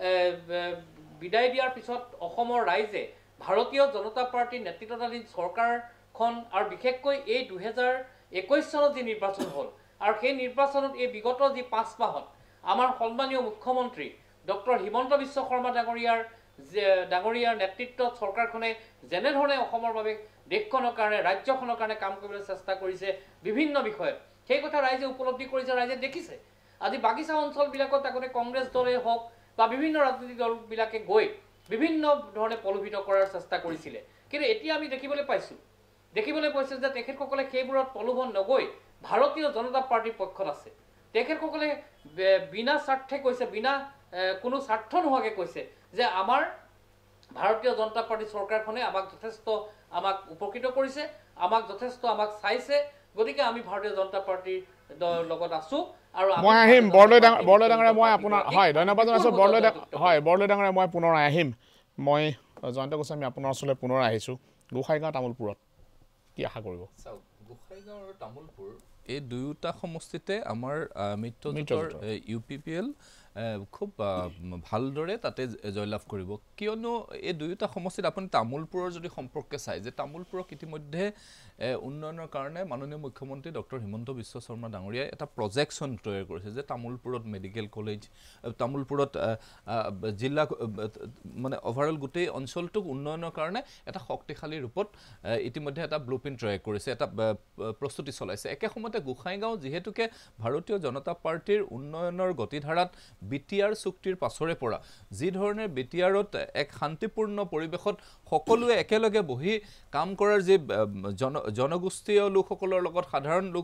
বিদায় দিয়াৰ পিছত অসমৰ ৰাইজে ভাৰতীয় জনতা পাৰ্টীৰ নেতৃত্বাধীন চৰকাৰখন আৰু বিশেষকৈ এই দুহেজাৰ একৈছ চনত যি নিৰ্বাচন হ'ল আৰু সেই নিৰ্বাচনত এই বিগত যি পাঁচ মাহত আমাৰ সন্মানীয় মুখ্যমন্ত্ৰী ডক্টৰ হিমন্ত বিশ্ব শৰ্মা ডাঙৰীয়াৰ ডাঙৰীয়াৰ নেতৃত্বত চৰকাৰখনে যেনেধৰণে অসমৰ বাবে দেশখনৰ কাৰণে ৰাজ্যখনৰ কাৰণে কাম কৰিবলৈ চেষ্টা কৰিছে বিভিন্ন বিষয়ত সেই কথা ৰাইজে উপলব্ধি কৰিছে ৰাইজে দেখিছে আজি বাগিচা অঞ্চলবিলাকত আগতে কংগ্ৰেছ দলে হওক বা বিভিন্ন ৰাজনৈতিক দলবিলাকে গৈ বিভিন্ন ধৰণে প্ৰলোভিত কৰাৰ চেষ্টা কৰিছিলে কিন্তু এতিয়া আমি দেখিবলৈ পাইছোঁ দেখিবলৈ পাইছোঁ যে তেখেতসকলে সেইবোৰত প্ৰলোভন নগৈ ভাৰতীয় জনতা পাৰ্টীৰ পক্ষত আছে তেখেতসকলে বিনা স্বাৰ্থে কৈছে বিনা কোনো স্বাৰ্থ নোহোৱাকৈ কৈছে যে আমাৰ ভাৰতীয় জনতা পাৰ্টী চৰকাৰখনে আমাক যথেষ্ট আমাক উপকৃত কৰিছে আমাক যথেষ্ট আমাক চাইছে গতিকে আমি ভাৰতীয় জনতা পাৰ্টীৰ লগত আছোঁ আৰু মই আহিম বৰলৈ বৰলৈ ডাঙৰীয়া মই আপোনাৰ হয় ধন্যবাদ জনাইছোঁ বৰলৈ হয় বৰলৈ ডাঙৰীয়া মই পুনৰ আহিম মই জয়ন্ত গোস্বামী আপোনাৰ ওচৰলৈ পুনৰ আহিছোঁ গোসাইগাঁও তামোলপুৰত কি আশা কৰিব চাওক গোসাইগাঁও আৰু তামোলপুৰ এই দুয়োটা সমষ্টিতে আমাৰ মিত্ৰজোঁটৰ ইউ পি পি এল খুব ভালদৰে তাতে জয়লাভ কৰিব কিয়নো এই দুয়োটা সমষ্টিত আপুনি তামোলপুৰৰ যদি সম্পৰ্কে চাই যে তামোলপুৰক ইতিমধ্যে উন্নয়নৰ কাৰণে মাননীয় মুখ্যমন্ত্ৰী ডক্টৰ হিমন্ত বিশ্ব শৰ্মা ডাঙৰীয়াই এটা প্ৰজেকশ্যন তৈয়াৰ কৰিছে যে তামোলপুৰত মেডিকেল কলেজ তামোলপুৰত জিলা মানে অভাৰঅল গোটেই অঞ্চলটোক উন্নয়নৰ কাৰণে এটা শক্তিশালী ৰূপত ইতিমধ্যে এটা ব্লুপ্ৰিণ্ট তৈয়াৰ কৰিছে এটা প্ৰস্তুতি চলাইছে একে সময়তে গোসাইগাঁও যিহেতুকে ভাৰতীয় জনতা পাৰ্টিৰ উন্নয়নৰ গতিধাৰাত বি টি আৰ চুক্তিৰ পাছৰে পৰা যি ধৰণে বি টি আৰত এক শান্তিপূৰ্ণ পৰিৱেশত সকলোৱে একেলগে বহি কাম কৰাৰ যি জন জনগোষ্ঠীয় লোকসকলৰ লগত সাধাৰণ লোক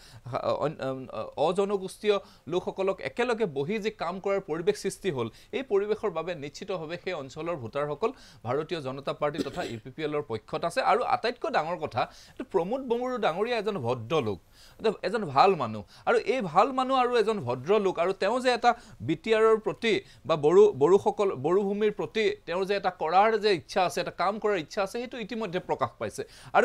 অজনগোষ্ঠীয় লোকসকলক একেলগে বহি যি কাম কৰাৰ পৰিৱেশ সৃষ্টি হ'ল এই পৰিৱেশৰ বাবে নিশ্চিতভাৱে সেই অঞ্চলৰ ভোটাৰসকল ভাৰতীয় জনতা পাৰ্টি তথা ইউ পি পি এলৰ পক্ষত আছে আৰু আটাইতকৈ ডাঙৰ কথা এইটো প্ৰমোদ বড়ো ডাঙৰীয়া এজন ভদ্ৰ লোক এজন ভাল মানুহ আৰু এই ভাল মানুহ আৰু এজন ভদ্ৰ লোক আৰু তেওঁ যে এটা বি টি আৰৰ প্ৰতি বা বড়ো বড়োসকল বড়োভূমিৰ প্ৰতি তেওঁৰ যে এটা কৰাৰ যে ইচ্ছা আছে এটা কাম কৰাৰ ইচ্ছা আছে সেইটো ইতিমধ্যে প্ৰকাশ পাইছে আৰু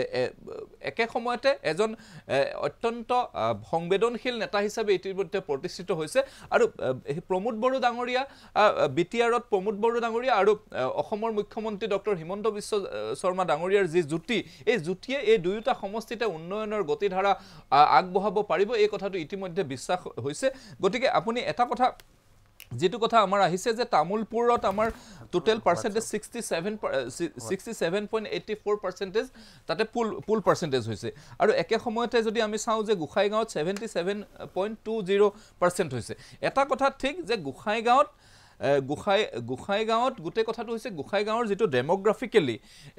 একে সময়তে এজন অত্যন্ত সংবেদনশীল নেতা হিচাপে ইতিমধ্যে প্ৰতিষ্ঠিত হৈছে আৰু প্ৰমোদ বড়ো ডাঙৰীয়া বি টি আৰত প্ৰমোদ বড়ো ডাঙৰীয়া আৰু অসমৰ মুখ্যমন্ত্ৰী ডক্টৰ হিমন্ত বিশ্ব শৰ্মা ডাঙৰীয়াৰ যি যুতি এই যুতিয়ে এই দুয়োটা সমষ্টিতে উন্নয়নৰ গতিধাৰা আগবঢ়াব পাৰিব এই কথাটো ইতিমধ্যে বিশ্বাস হৈছে গতিকে আপুনি এটা কথা যেটো কথা আমাৰ আহিছে যে তামোলপুৰত আমাৰ total percentage sixty seven sixty seven point eighty four percentage তাতে পুল পুল পাৰ্সেন্টেজ হৈছে আৰু একে সময়তে যদি আমি চাওঁ যে গোসাইগাঁৱত seventy seven point two zero' percent হৈছে এটা কথা ঠিক যে গোসাইগাঁৱত গোসাই গোসাইগাঁৱত গোটেই কথাটো হৈছে গোসাইগাঁৱৰ যিটো ডেমোগ্ৰাফিকেলি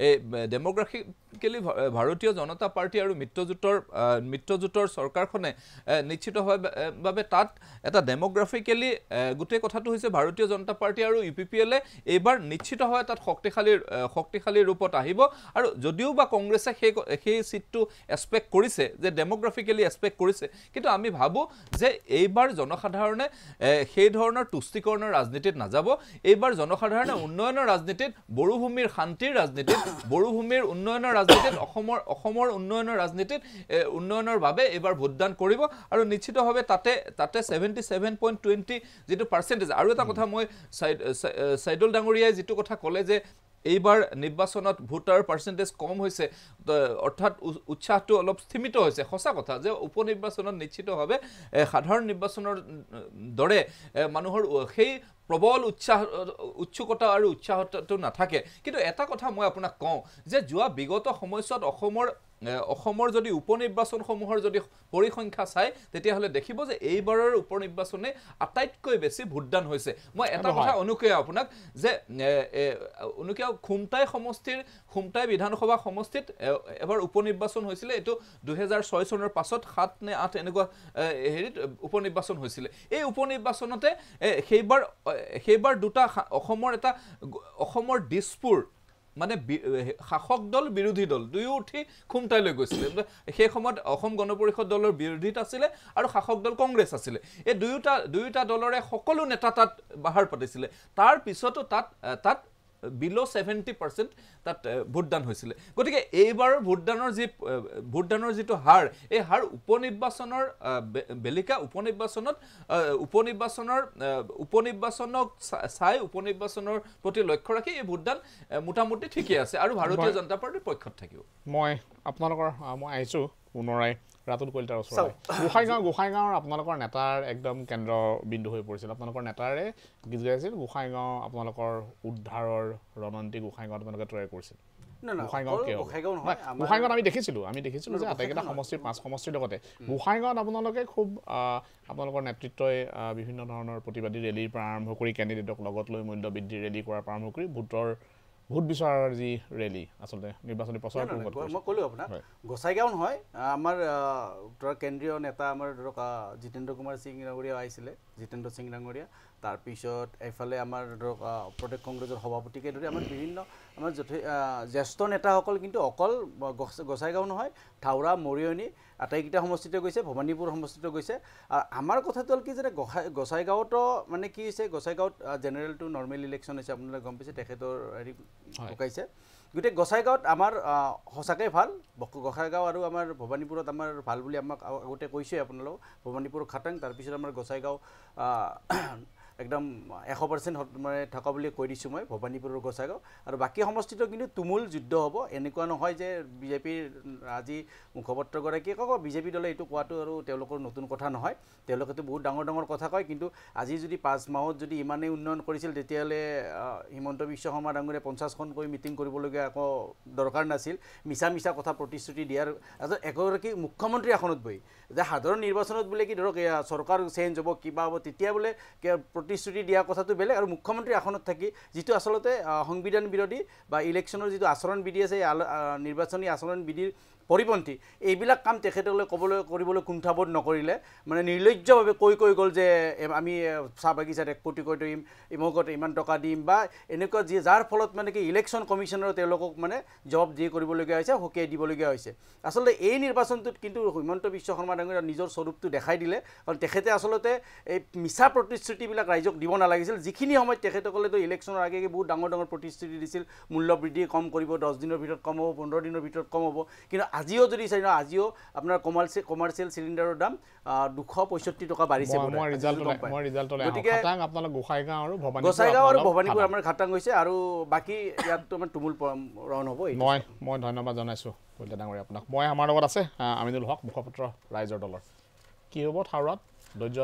ডেমোগ্ৰাফিকেলি ভাৰতীয় জনতা পাৰ্টি আৰু মিত্ৰজোঁটৰ মিত্ৰজোঁটৰ চৰকাৰখনে নিশ্চিতভাৱে তাত এটা ডেমোগ্ৰাফিকেলি গোটেই কথাটো হৈছে ভাৰতীয় জনতা পাৰ্টি আৰু ইউ পি পি এলে এইবাৰ নিশ্চিতভাৱে তাত শক্তিশালী শক্তিশালী ৰূপত আহিব আৰু যদিও বা কংগ্ৰেছে সেই সেই চিটটো এক্সপেক্ট কৰিছে যে ডেমোগ্ৰাফিকেলি এক্সপেক্ট কৰিছে কিন্তু আমি ভাবোঁ যে এইবাৰ জনসাধাৰণে সেই ধৰণৰ তুষ্টিকৰণৰ ৰাজনীতি নাযাব এইবাৰ জনসাধাৰণে উন্নয়নৰ ৰাজনীতিত বড়োভূমিৰ শান্তিৰ ৰাজনীতিত বড়োভূমিৰ উন্নয়নৰ ৰাজনীতিত অসমৰ অসমৰ উন্নয়নৰ ৰাজনীতিত উন্নয়নৰ বাবে এইবাৰ ভোটদান কৰিব আৰু নিশ্চিতভাৱে তাতে তাতে ছেভেণ্টি ছেভেন পইণ্ট টুৱেণ্টি যিটো পাৰ্চেণ্টেজ আৰু এটা কথা মই চাইদুল ডাঙৰীয়াই যিটো কথা ক'লে যে এইবাৰ নিৰ্বাচনত ভোটাৰ পাৰ্চেন্টেজ কম হৈছে অৰ্থাৎ উৎসাহটো অলপ স্থিমিত হৈছে সঁচা কথা যে উপ নিৰ্বাচনত নিশ্চিতভাৱে সাধাৰণ নিৰ্বাচনৰ দৰে মানুহৰ সেই প্ৰবল উৎসাহ উৎসুকতা আৰু উৎসাহটো নাথাকে কিন্তু এটা কথা মই আপোনাক কওঁ যে যোৱা বিগত সময়ছোৱাত অসমৰ অসমৰ যদি উপ নিৰ্বাচনসমূহৰ যদি পৰিসংখ্যা চাই তেতিয়াহ'লে দেখিব যে এইবাৰৰ উপ নিৰ্বাচনে আটাইতকৈ বেছি ভোটদান হৈছে মই এটা কথা অনুকীয়া আপোনাক যে অনুকীয়া খুমটাই সমষ্টিৰ খুমটাই বিধানসভা সমষ্টিত এবাৰ উপ নিৰ্বাচন হৈছিলে এইটো দুহেজাৰ ছয় চনৰ পাছত সাত নে আঠ এনেকুৱা হেৰিত উপ নিৰ্বাচন হৈছিলে এই উপ নিৰ্বাচনতে সেইবাৰ সেইবাৰ দুটা অসমৰ এটা অসমৰ দিছপুৰ মানে শাসক দল বিৰোধী দল দুয়ো উঠি খুমটাইলৈ গৈছিলে সেই সময়ত অসম গণ পৰিষদ দলৰ বিৰোধীত আছিলে আৰু শাসক দল কংগ্ৰেছ আছিলে এই দুয়োটা দুয়োটা দলৰে সকলো নেতা তাত বাহাৰ পাতিছিলে তাৰ পিছতো তাত তাত বিলো ছেভেণ্টি পাৰ্চেণ্ট তাত ভোটদান হৈছিলে গতিকে এইবাৰৰ ভোটদানৰ যি ভোটদানৰ যিটো হাৰ এই হাৰ উপ নিৰ্বাচনৰ বেলিকা উপ নিৰ্বাচনত উপ নিৰ্বাচনৰ উপ নিৰ্বাচনক চাই উপ নিৰ্বাচনৰ প্ৰতি লক্ষ্য ৰাখি এই ভোটদান মোটামুটি ঠিকেই আছে আৰু ভাৰতীয় জনতা পাৰ্টিৰ পক্ষত থাকিব মই আপোনালোকৰ মই আহিছোঁ পুনৰাই ৰাতুল কলিতাৰ ওচৰলৈ গোসাইগাঁও গোসাইগাঁৱৰ আপোনালোকৰ নেতাৰ একদম কেন্দ্ৰ বিন্দু হৈ পৰিছিল আপোনালোকৰ নেতাৰে গীত গাইছিল গোসাইগাঁও আপোনালোকৰ উদ্ধাৰৰ ৰণন্তি গোসাইগাঁও আপোনালোকে তৈয়াৰ কৰিছিল গোসাইগাঁৱত আমি দেখিছিলোঁ আমি দেখিছিলোঁ যে আটাইকেইটা সমষ্টিৰ পাঁচ সমষ্টিৰ লগতে গোসাইগাঁৱত আপোনালোকে খুব আপোনালোকৰ নেতৃত্বই বিভিন্ন ধৰণৰ প্ৰতিবাদী ৰেলীৰ পৰা আৰম্ভ কৰি কেণ্ডিডেটক লগত লৈ মূল্য বৃদ্ধি ৰেলী কৰাৰ পৰা আৰম্ভ কৰি ভোটৰ ভোট বিচৰাৰ যি ৰেলী আচলতে নিৰ্বাচনী প্ৰচাৰ মই ক'লোঁ আপোনাক গোসাইগাঁও নহয় আমাৰ ধৰক কেন্দ্ৰীয় নেতা আমাৰ ধৰক জিতেন্দ্ৰ কুমাৰ সিং ডাঙৰীয়া আহিছিলে জিতেন্দ্ৰ সিং ডাঙৰীয়া তাৰপিছত এইফালে আমাৰ ধৰক প্ৰদেশ কংগ্ৰেছৰ সভাপতিকে ধৰি আমাৰ বিভিন্ন আমাৰ জ্যেষ্ঠ নেতাসকল কিন্তু অকল গোসাইগাঁও নহয় থাউৰা মৰিয়নি আটাইকেইটা সমষ্টিতে গৈছে ভৱানীপুৰ সমষ্টিতে গৈছে আৰু আমাৰ কথাটো হ'ল কি যে গোসাই গোসাইগাঁৱতো মানে কি হৈছে গোসাইগাঁৱত জেনেৰেল টু নৰ্মেল ইলেকশ্যন হৈছে আপোনালোকে গম পাইছে তেখেতৰ হেৰি ঢুকাইছে গোটেই গোসাইগাঁৱত আমাৰ সঁচাকৈ ভাল গোসাইগাঁও আৰু আমাৰ ভবানীপুৰত আমাৰ ভাল বুলি আমাক আগতে কৈছে আপোনালোক ভবানীপুৰ খাটাং তাৰপিছত আমাৰ গোসাইগাঁও একদম এশ পাৰ্চেণ্ট মানে থকা বুলি কৈ দিছোঁ মই ভবানীপুৰৰ গোসাইগাঁও আৰু বাকী সমষ্টিতো কিন্তু তুমুল যুদ্ধ হ'ব এনেকুৱা নহয় যে বিজেপিৰ আজি মুখপাত্ৰগৰাকীয়ে ক'ব বিজেপি দলে এইটো কোৱাটো আৰু তেওঁলোকৰ নতুন কথা নহয় তেওঁলোকেতো বহুত ডাঙৰ ডাঙৰ কথা কয় কিন্তু আজি যদি পাঁচ মাহত যদি ইমানেই উন্নয়ন কৰিছিল তেতিয়াহ'লে হিমন্ত বিশ্ব শৰ্মা ডাঙৰীয়াই পঞ্চাছখনকৈ মিটিং কৰিবলগীয়া একো দৰকাৰ নাছিল মিছা মিছা কথা প্ৰতিশ্ৰুতি দিয়াৰ এগৰাকী মুখ্যমন্ত্ৰী আসনত বহি যে সাধাৰণ নিৰ্বাচনত বোলে কি ধৰক চৰকাৰ চেঞ্জ হ'ব কিবা হ'ব তেতিয়া বোলে প্ৰতিশ্ৰুতি দিয়া কথাটো বেলেগ আৰু মুখ্যমন্ত্ৰী আসনত থাকি যিটো আচলতে সংবিধান বিৰোধী বা ইলেকশ্যনৰ যিটো আচৰণ বিধি আছে নিৰ্বাচনী আচৰণ বিধিৰ পৰিপন্থী এইবিলাক কাম তেখেতলৈ ক'বলৈ কৰিবলৈ কুণ্ঠাবোধ নকৰিলে মানে নিৰ্লজ্জভাৱে কৈ কৈ গ'ল যে আমি চাহ বাগিচাত এক কোটিকৈ দিম ইমকত ইমান টকা দিম বা এনেকুৱা যি যাৰ ফলত মানে কি ইলেকশ্যন কমিশ্যনৰ তেওঁলোকক মানে জবাব দি কৰিবলগীয়া হৈছে সকীয়াই দিবলগীয়া হৈছে আচলতে এই নিৰ্বাচনটোত কিন্তু হিমন্ত বিশ্ব শৰ্মা ডাঙৰীয়াৰ নিজৰ স্বৰূপটো দেখাই দিলে কাৰণ তেখেতে আচলতে এই মিছা প্ৰতিশ্ৰুতিবিলাক ৰাইজক দিব নালাগিছিল যিখিনি সময়ত তেখেতসকলেতো ইলেকশ্যনৰ আগে আগে বহুত ডাঙৰ ডাঙৰ প্ৰতিশ্ৰুতি দিছিল মূল্য বৃদ্ধি কম কৰিব দহ দিনৰ ভিতৰত কম হ'ব পোন্ধৰ দিনৰ ভিতৰত কম হ'ব কিন্তু আজিও যদি চাই ন আজিও আপোনাৰ কমাৰ্চিয়েল কমাৰ্চিয়েল চিলিণ্ডাৰৰ দাম দুশ পঁয়ষষ্ঠি টকা বাঢ়িছে গতিকে গোসাইগাঁও আৰু ভবানীপুৰ আমাৰ খাটাং হৈছে আৰু বাকী ইয়াততো আমাৰ তুমুল ৰণ হ'ব মই মই ধন্যবাদ জনাইছোঁ কলিতা ডাঙৰীয়া আপোনাক মই আমাৰ লগত আছে আমিনুল হক মুখপাত্ৰ ৰাইজৰ দলৰ কি হ'ব থাউৰাত ধৈৰ্য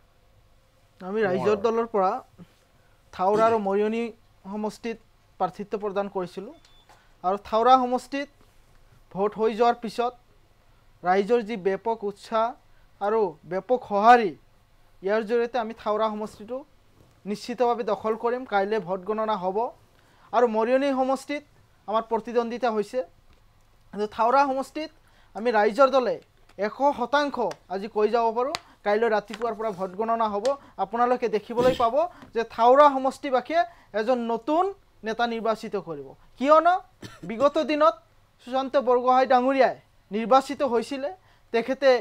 আমি ৰাইজৰ দলৰ পৰা থাউৰা আৰু মৰিয়নি সমষ্টিত প্ৰাৰ্থিত্ব প্ৰদান কৰিছিলোঁ আৰু থাউৰা সমষ্টিত ভোট হৈ যোৱাৰ পিছত ৰাইজৰ যি ব্যাপক উৎসাহ আৰু ব্যাপক সঁহাৰি ইয়াৰ জৰিয়তে আমি থাউৰা সমষ্টিটো নিশ্চিতভাৱে দখল কৰিম কাইলৈ ভোট গণনা হ'ব আৰু মৰিয়নি সমষ্টিত আমাৰ প্ৰতিদ্বন্দ্বিতা হৈছে কিন্তু থাউৰা সমষ্টিত আমি ৰাইজৰ দলে এশ শতাংশ আজি কৈ যাব পাৰোঁ কাইলৈ ৰাতিপুৱাৰ পৰা ভোট গণনা হ'ব আপোনালোকে দেখিবলৈ পাব যে থাউৰা সমষ্টিবাসীয়ে এজন নতুন নেতা নিৰ্বাচিত কৰিব কিয়নো বিগত দিনত সুশান্ত বৰগোহাঁই ডাঙৰীয়াই নিৰ্বাচিত হৈছিলে তেখেতে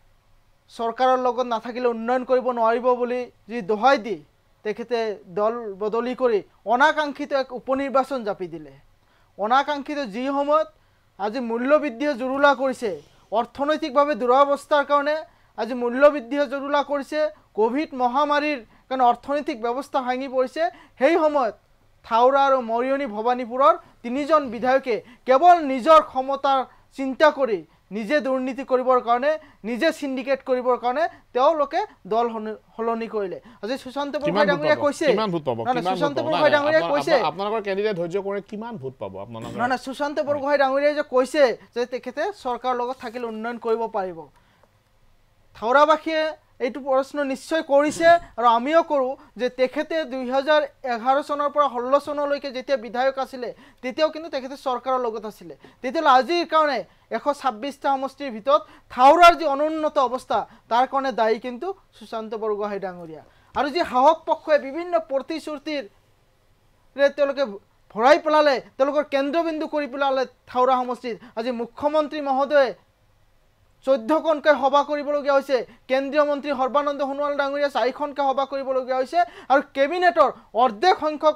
চৰকাৰৰ লগত নাথাকিলে উন্নয়ন কৰিব নোৱাৰিব বুলি যি দোহাই দি তেখেতে দল বদলি কৰি অনাকাংক্ষিত এক উপনিৰ্বাচন জাপি দিলে অনাকাংক্ষিত যি সময়ত আজি মূল্যবৃদ্ধিয়ে জুৰুলা কৰিছে অৰ্থনৈতিকভাৱে দুৰৱস্থাৰ কাৰণে আজি মূল্যবৃদ্ধিয়ে জুৰুলা কৰিছে কোভিড মহামাৰীৰ কাৰণে অৰ্থনৈতিক ব্যৱস্থা ভাঙি পৰিছে সেই সময়ত থাউৰা আৰু মৰিয়নি ভবানীপুৰৰ তিনিজন বিধায়কে কেৱল নিজৰ ক্ষমতাৰ চিন্তা কৰি নিজে দুৰ্নীতি কৰিবৰ কাৰণে নিজে সিন্ডিকেট কৰিবৰ কাৰণে তেওঁলোকে দল সলনি কৰিলে আজি সুশান্ত বৰগোহাঁই ডাঙৰীয়াই কৈছে কিমান ভোট পাব সুশান্ত বৰগোহাঁই ডাঙৰীয়াই কৈছে আপোনালোকৰ কেণ্ডিডেট ধৈৰ্য কৰে কিমান ভোট পাব আপোনালোকৰ না না সুশান্ত বৰগোহাঁই ডাঙৰীয়াই যে কৈছে যে তেখেতে চৰকাৰৰ লগত থাকিলে উন্নয়ন কৰিব পাৰিব থাউৰাবাসীয়ে এইটো প্ৰশ্ন নিশ্চয় কৰিছে আৰু আমিও কৰোঁ যে তেখেতে দুই হাজাৰ এঘাৰ চনৰ পৰা ষোল্ল চনলৈকে যেতিয়া বিধায়ক আছিলে তেতিয়াও কিন্তু তেখেতে চৰকাৰৰ লগত আছিলে তেতিয়াহ'লে আজিৰ কাৰণে এশ ছাব্বিছটা সমষ্টিৰ ভিতৰত থাউৰাৰ যি অনুন্নত অৱস্থা তাৰ কাৰণে দায়ী কিন্তু সুশান্ত বৰগোহাঁই ডাঙৰীয়া আৰু যি সাহস পক্ষই বিভিন্ন প্ৰতিশ্ৰুতিৰে তেওঁলোকে ভৰাই পেলালে তেওঁলোকৰ কেন্দ্ৰবিন্দু কৰি পেলালে থাউৰা সমষ্টিত আজি মুখ্যমন্ত্ৰী মহোদয়ে চৈধ্যখনকৈ সভা কৰিবলগীয়া হৈছে কেন্দ্ৰীয় মন্ত্ৰী সৰ্বানন্দ সোণোৱাল ডাঙৰীয়া চাৰিখনকৈ সভা কৰিবলগীয়া হৈছে আৰু কেবিনেটৰ অৰ্ধেক সংখ্যক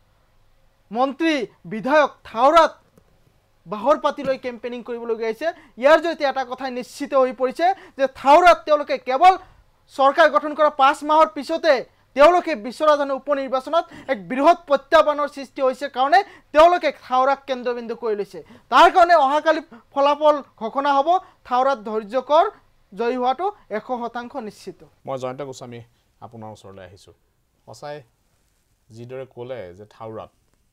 মন্ত্ৰী বিধায়ক থাউৰাত বাহৰ পাতি লৈ কেম্পেইনিং কৰিবলগীয়া হৈছে ইয়াৰ জৰিয়তে এটা কথাই নিশ্চিত হৈ পৰিছে যে থাউৰাত তেওঁলোকে কেৱল চৰকাৰ গঠন কৰা পাঁচ মাহৰ পিছতে তেওঁলোকে বিচৰা ধৰণে উপনিৰ্বাচনত এক বৃহৎ প্ৰত্যাহ্বানৰ সৃষ্টি হৈছে কাৰণে তেওঁলোকে থাউৰাক কেন্দ্ৰবিন্দু কৰি লৈছে তাৰ কাৰণে অহাকালি ফলাফল ঘোষণা হ'ব থাউৰাত ধৈৰ্যকৰ জয়ী হোৱাটো এশ শতাংশ নিশ্চিত মই জয়ন্ত গোস্বামী আপোনাৰ ওচৰলৈ আহিছোঁ সঁচাই যিদৰে ক'লে যে থাউৰাত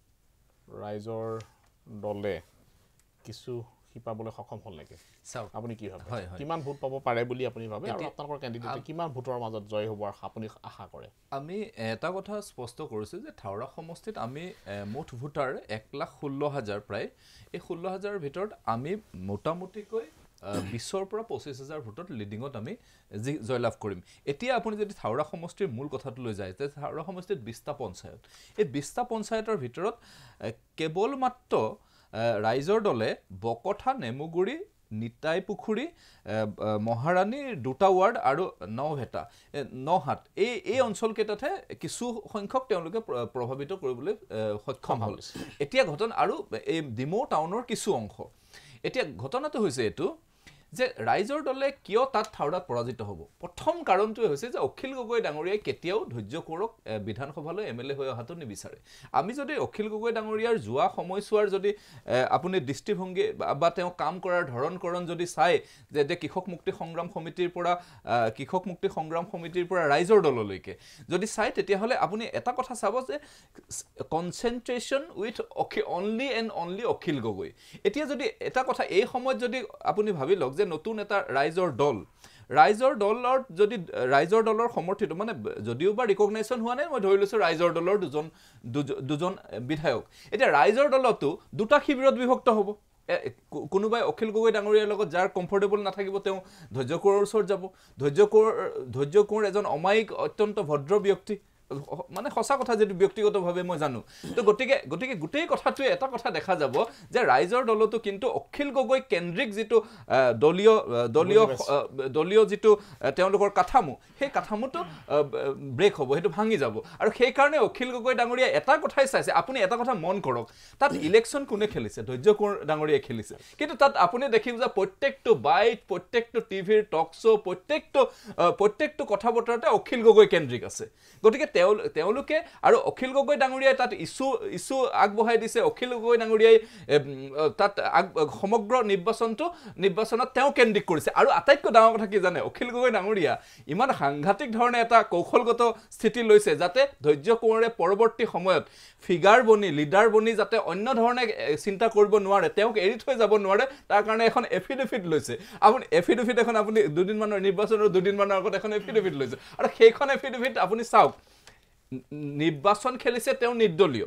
ৰাইজৰ দলে কিছু শিপাবলৈ সক্ষম হ'ল নেকি চাওক আপুনি কি ভাবে কিমান ভোট পাব পাৰে বুলি আপুনি ভাবে আৰু আপোনালোকৰ কেণ্ডিডেটে কিমান ভোটৰ মাজত জয় হ'ব আৰু আপুনি আশা কৰে আমি এটা কথা স্পষ্ট কৰিছোঁ যে থাউৰা সমষ্টিত আমি মুঠ ভোটাৰ এক লাখ ষোল্ল হাজাৰ প্ৰায় এই ষোল্ল হাজাৰৰ ভিতৰত আমি মোটামুটিকৈ বিছৰ পৰা পঁচিছ হাজাৰ ভোটত লিডিঙত আমি যি জয়লাভ কৰিম এতিয়া আপুনি যদি থাউৰা সমষ্টিৰ মূল কথাটো লৈ যায় যে থাউৰা সমষ্টিত বিছটা পঞ্চায়ত এই বিছটা পঞ্চায়তৰ ভিতৰত কেৱল মাত্ৰ ৰাইজৰ দলে বকঠা নেমুগুৰি নিতাই পুখুৰী মহাৰাণী দুটা ৱাৰ্ড আৰু নভেটা নহাট এই এই অঞ্চলকেইটাতহে কিছু সংখ্যক তেওঁলোকে প্ৰভাৱিত কৰিবলৈ সক্ষম হ'ল এতিয়া ঘটনা আৰু এই ডিমৌ টাউনৰ কিছু অংশ এতিয়া ঘটনাটো হৈছে এইটো যে ৰাইজৰ দলে কিয় তাত থাওৰাত পৰাজিত হ'ব প্ৰথম কাৰণটোৱে হৈছে যে অখিল গগৈ ডাঙৰীয়াই কেতিয়াও ধৈৰ্য কৰক বিধানসভালৈ এম এল এ হৈ অহাটো নিবিচাৰে আমি যদি অখিল গগৈ ডাঙৰীয়াৰ যোৱা সময়ছোৱাৰ যদি আপুনি দৃষ্টিভংগী বা তেওঁ কাম কৰাৰ ধৰণকৰণ যদি চাই যে যে কৃষক মুক্তি সংগ্ৰাম সমিতিৰ পৰা কৃষক মুক্তি সংগ্ৰাম সমিতিৰ পৰা ৰাইজৰ দললৈকে যদি চাই তেতিয়াহ'লে আপুনি এটা কথা চাব যে concentration with only and only Akhil Gogoi এতিয়া যদি এটা কথা এই সময়ত যদি আপুনি ভাবি লওক যে নতুন এটা ৰাইজৰ দল ৰাইজৰ দলৰ যদি ৰাইজৰ দলৰ সমৰ্থিত মানে যদিও বা ৰিকগনাইজেশ্যন হোৱা নাই মই ধৰি লৈছোঁ ৰাইজৰ দলৰ দুজন দুজন বিধায়ক এতিয়া ৰাইজৰ দলতো দুটা শিবিৰত বিভক্ত হ'ব কোনোবাই অখিল গগৈ ডাঙৰীয়াৰ লগত যাৰ কমফৰ্টেবল নাথাকিব তেওঁ ধৈৰ্য কোঁৱৰৰ ওচৰত যাব ধৈৰ্য কোঁৱৰ ধৈৰ্য কোঁৱৰ এজন অমায়িক অত্যন্ত ভদ্ৰ ব্যক্তি মানে সঁচা কথা যদি ব্যক্তিগতভাৱে মই জানো তো গতিকে গতিকে গোটেই কথাটোৱে এটা কথা দেখা যাব যে ৰাইজৰ দলতো কিন্তু অখিল গগৈ কেন্দ্ৰিক যিটো দলীয় দলীয় দলীয় যিটো তেওঁলোকৰ কাঠামো সেই কাঠামোটো ব্ৰেক হ'ব সেইটো ভাঙি যাব আৰু সেইকাৰণে অখিল গগৈ ডাঙৰীয়া এটা কথাই চাইছে আপুনি এটা কথা মন কৰক তাত ইলেকশ্যন কোনে খেলিছে ধৈৰ্য কোঁৱৰ ডাঙৰীয়াই খেলিছে কিন্তু তাত আপুনি দেখিব যে প্ৰত্যেকটো বাইট প্ৰত্যেকটো টিভিৰ টক শ্ব' প্ৰত্যেকটো প্ৰত্যেকটো কথা বতৰাতে অখিল গগৈ কেন্দ্ৰিক আছে গতিকে তেওঁলোকে আৰু অখিল গগৈ ডাঙৰীয়াই তাত ইছ্যু ইছ্যু আগবঢ়াই দিছে অখিল গগৈ ডাঙৰীয়াই তাত সমগ্ৰ নিৰ্বাচনটো নিৰ্বাচনত তেওঁ কেন্দ্ৰিক কৰিছে আৰু আটাইতকৈ ডাঙৰ কথা কি জানে অখিল গগৈ ডাঙৰীয়া ইমান সাংঘাতিক ধৰণে এটা কৌশলগত স্থিতি লৈছে যাতে ধৈৰ্য কোঁৱৰে পৰৱৰ্তী সময়ত ফিগাৰ বনি লিডাৰ বনি যাতে অন্য ধৰণে চিন্তা কৰিব নোৱাৰে তেওঁক এৰি থৈ যাব নোৱাৰে তাৰ কাৰণে এখন এফিডেভিট লৈছে আপুনি এফিডেভিট এখন আপুনি দুদিনমানৰ নিৰ্বাচনৰ দুদিনমানৰ আগত এখন এফিডেভিট লৈছে আৰু সেইখন এফিডেভিট আপুনি চাওক নিৰ্বাচন খেলিছে তেওঁ নিৰ্দলীয়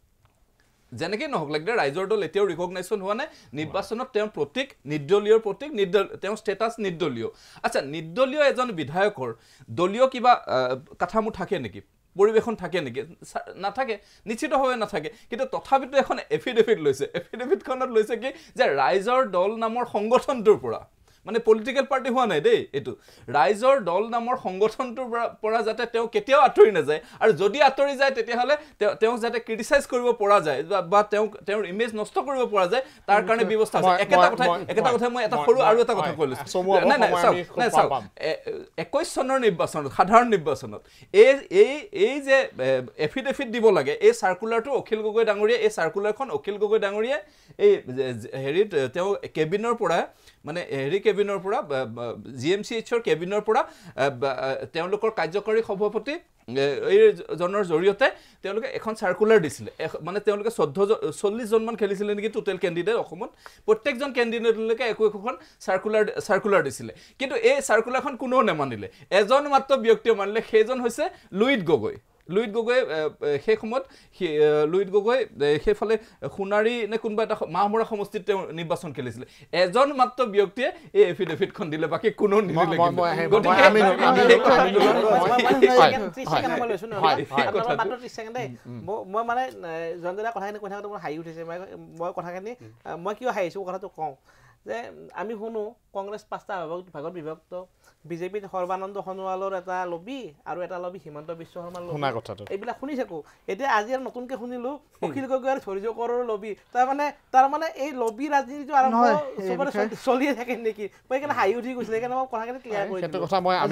যেনেকৈ নহওক লাগিলে ৰাইজৰ দল এতিয়াও ৰিকগনাইজেশ্যন হোৱা নাই নিৰ্বাচনত তেওঁৰ প্ৰতীক নিৰ্দলীয়ৰ প্ৰতীক নিৰ্দল তেওঁৰ ষ্টেটাছ নিৰ্দলীয় আচ্ছা নিৰ্দলীয় এজন বিধায়কৰ দলীয় কিবা কাঠামো থাকে নেকি পৰিৱেশন থাকে নেকি নাথাকে নিশ্চিতভাৱে নাথাকে কিন্তু তথাপিতো এখন এফিডেভিট লৈছে এফিডেভিটখনত লৈছে কি যে ৰাইজৰ দল নামৰ সংগঠনটোৰ পৰা মানে পলিটিকেল পাৰ্টি হোৱা নাই দেই এইটো ৰাইজৰ দল নামৰ সংগঠনটোৰ পৰা যাতে তেওঁ কেতিয়াও আঁতৰি নাযায় আৰু যদি আঁতৰি যায় তেতিয়াহ'লে তেওঁক যাতে ক্ৰিটিচাইজ কৰিব পৰা যায় বা তেওঁ তেওঁৰ ইমেজ নষ্ট কৰিব পৰা যায় তাৰ কাৰণে ব্যৱস্থা আছে একেটা কথা একেটা কথা মই এটা সৰু আৰু এটা কথা কৈ লৈছোঁ নাই নাই চাওক নাই চাওক একৈছ চনৰ নিৰ্বাচনত সাধাৰণ নিৰ্বাচনত এই এই এই যে এফিডেভিট দিব লাগে এই চাৰ্কুলাৰটো অখিল গগৈ ডাঙৰীয়াই এই চাৰ্কুলাৰখন অখিল গগৈ ডাঙৰীয়াই এই হেৰিত তেওঁ কেবিনৰ পৰা মানে হেৰি কেবিনৰ পৰা জি এম চি এইচৰ কেবিনৰ পৰা তেওঁলোকৰ কাৰ্যকৰী সভাপতি এইজনৰ জৰিয়তে তেওঁলোকে এখন চাৰ্কুলাৰ দিছিলে মানে তেওঁলোকে চৈধ্য চল্লিছজনমান খেলিছিলে নেকি টোটেল কেণ্ডিডেট অসমত প্ৰত্যেকজন কেণ্ডিডেটলৈকে একো একোখন চাৰ্কুলাৰ চাৰ্কুলাৰ দিছিলে কিন্তু এই চাৰ্কুলাৰখন কোনেও নেমানিলে এজন মাত্ৰ ব্যক্তিয়ে মানিলে সেইজন হৈছে লুইত গগৈ লুইত গগৈ সেই সময়ত লুইত গগৈ সেইফালে সোণাৰী নে কোনোবা এটা মাহমৰা সমষ্টিত তেওঁ নিৰ্বাচন খেলিছিলে এজন মাত্ৰ ব্যক্তিয়ে এই এফিডেভিটখন দিলে বাকী কোনো নিদিলে মই মানে জনজনা কথাখিনি কৈ থাকোঁতে মোৰ হাঁহি উঠিছে মই কথাখিনি মই কিয় হাঁহিছোঁ কথাটো কওঁ যে আমি শুনো কংগ্ৰেছ পাঁচটা ভাগত বিভক্ত বিজেপিত সৰ্বানন্দ সোণোৱালৰ এটা লবি আৰু এটা লবি হিমন্ত বিশ্ব শৰ্মাৰ লবি এইবিলাক শুনি থাকোঁ এতিয়া আজি আৰু নতুনকৈ শুনিলোঁ অখিল গগৈ আৰু ধৈৰ্য কোঁৱৰৰ লবি তাৰমানে তাৰমানে এই লবি ৰাজনীতিটো আৰম্ভ চবৰে চলিয়ে থাকে নেকি মই সেইকাৰণে হাঁহি উঠি গৈছিলে সেইকাৰণে মই কথাখিনি ক্লিয়াৰ কৰি দিলোঁ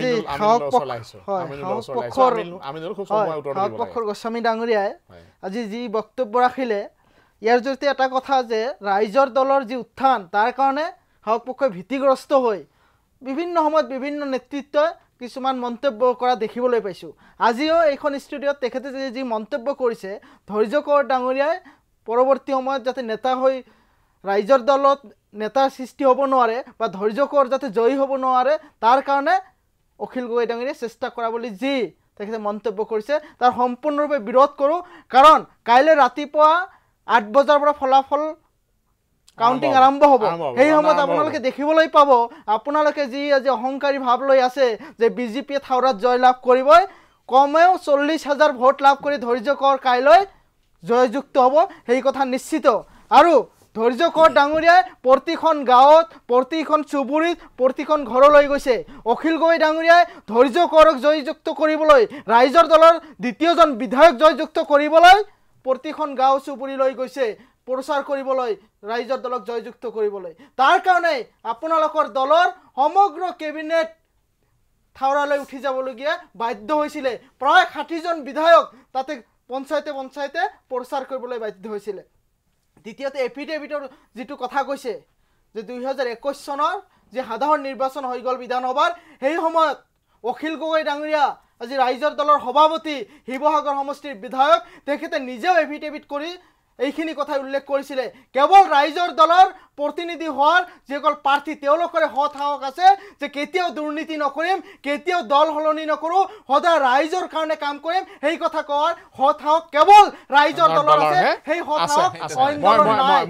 পক্ষৰ গোস্বামী ডাঙৰীয়াই আজি যি বক্তব্য ৰাখিলে ইয়াৰ জৰিয়তে এটা কথা যে ৰাইজৰ দলৰ যি উত্থান তাৰ কাৰণে সাহস পক্ষই ভীতিগ্ৰস্ত হৈ বিভিন্ন সময়ত বিভিন্ন নেতৃত্বই কিছুমান মন্তব্য কৰা দেখিবলৈ পাইছোঁ আজিও এইখন ষ্টুডিঅ'ত তেখেতে যি মন্তব্য কৰিছে ধৈৰ্য কোঁৱৰ ডাঙৰীয়াই পৰৱৰ্তী সময়ত যাতে নেতা হৈ ৰাইজৰ দলত নেতাৰ সৃষ্টি হ'ব নোৱাৰে বা ধৈৰ্য কোঁৱৰ যাতে জয়ী হ'ব নোৱাৰে তাৰ কাৰণে অখিল গগৈ ডাঙৰীয়াই চেষ্টা কৰা বুলি যি তেখেতে মন্তব্য কৰিছে তাৰ সম্পূৰ্ণৰূপে বিৰোধ কৰোঁ কাৰণ কাইলৈ ৰাতিপুৱা আঠ বজাৰ পৰা ফলাফল কাউন্টিং আৰম্ভ হ'ব সেই সময়ত আপোনালোকে দেখিবলৈ পাব আপোনালোকে যি আজি অহংকাৰী ভাৱ লৈ আছে যে বিজেপিয়ে থাওৰাত জয়লাভ কৰিবই কমেও চল্লিছ হাজাৰ ভোট লাভ কৰি ধৈৰ্য কোঁৱৰ কাইলৈ জয়যুক্ত হ'ব সেই কথা নিশ্চিত আৰু ধৈৰ্যকৰ ডাঙৰীয়াই প্ৰতিখন গাঁৱত প্ৰতিখন চুবুৰীত প্ৰতিখন ঘৰলৈ গৈছে অখিল গগৈ ডাঙৰীয়াই ধৈৰ্যকৰক জয়যুক্ত কৰিবলৈ ৰাইজৰ দলৰ দ্বিতীয়জন বিধায়ক জয়যুক্ত কৰিবলৈ প্ৰতিখন গাঁও চুবুৰীলৈ গৈছে প্ৰচাৰ কৰিবলৈ ৰাইজৰ দলক জয়যুক্ত কৰিবলৈ তাৰ কাৰণে আপোনালোকৰ দলৰ সমগ্ৰ কেবিনেট থাওৰালৈ উঠি যাবলগীয়া বাধ্য হৈছিলে প্ৰায় ষাঠিজন বিধায়ক তাতে পঞ্চায়তে পঞ্চায়তে প্ৰচাৰ কৰিবলৈ বাধ্য হৈছিলে দ্বিতীয়তে এফিডেভিটৰ যিটো কথা কৈছে যে দুই হাজাৰ একৈছ চনৰ যে সাধাৰণ নিৰ্বাচন হৈ গ'ল বিধানসভাৰ সেই সময়ত অখিল গগৈ ডাঙৰীয়া আজি ৰাইজৰ দলৰ সভাপতি শিৱসাগৰ সমষ্টিৰ বিধায়ক তেখেতে নিজেও এফিডেভিট কৰি এইখিনি কথা উল্লেখ কৰিছিলে কেৱল ৰাইজৰ দলৰ প্ৰতিনিধি হোৱাৰ যিসকল প্ৰাৰ্থী তেওঁলোকৰ হত সাহস আছে যে কেতিয়াও দুৰ্নীতি নকৰিম কেতিয়াও দল হলনি নকৰোঁ সদায় ৰাইজৰ কাৰণে কাম কৰিম সেই কথা কোৱাৰ হত সাহস কেৱল ৰাইজৰ দলৰ আছে সেই হত সাহস অন্য দলৰ নাই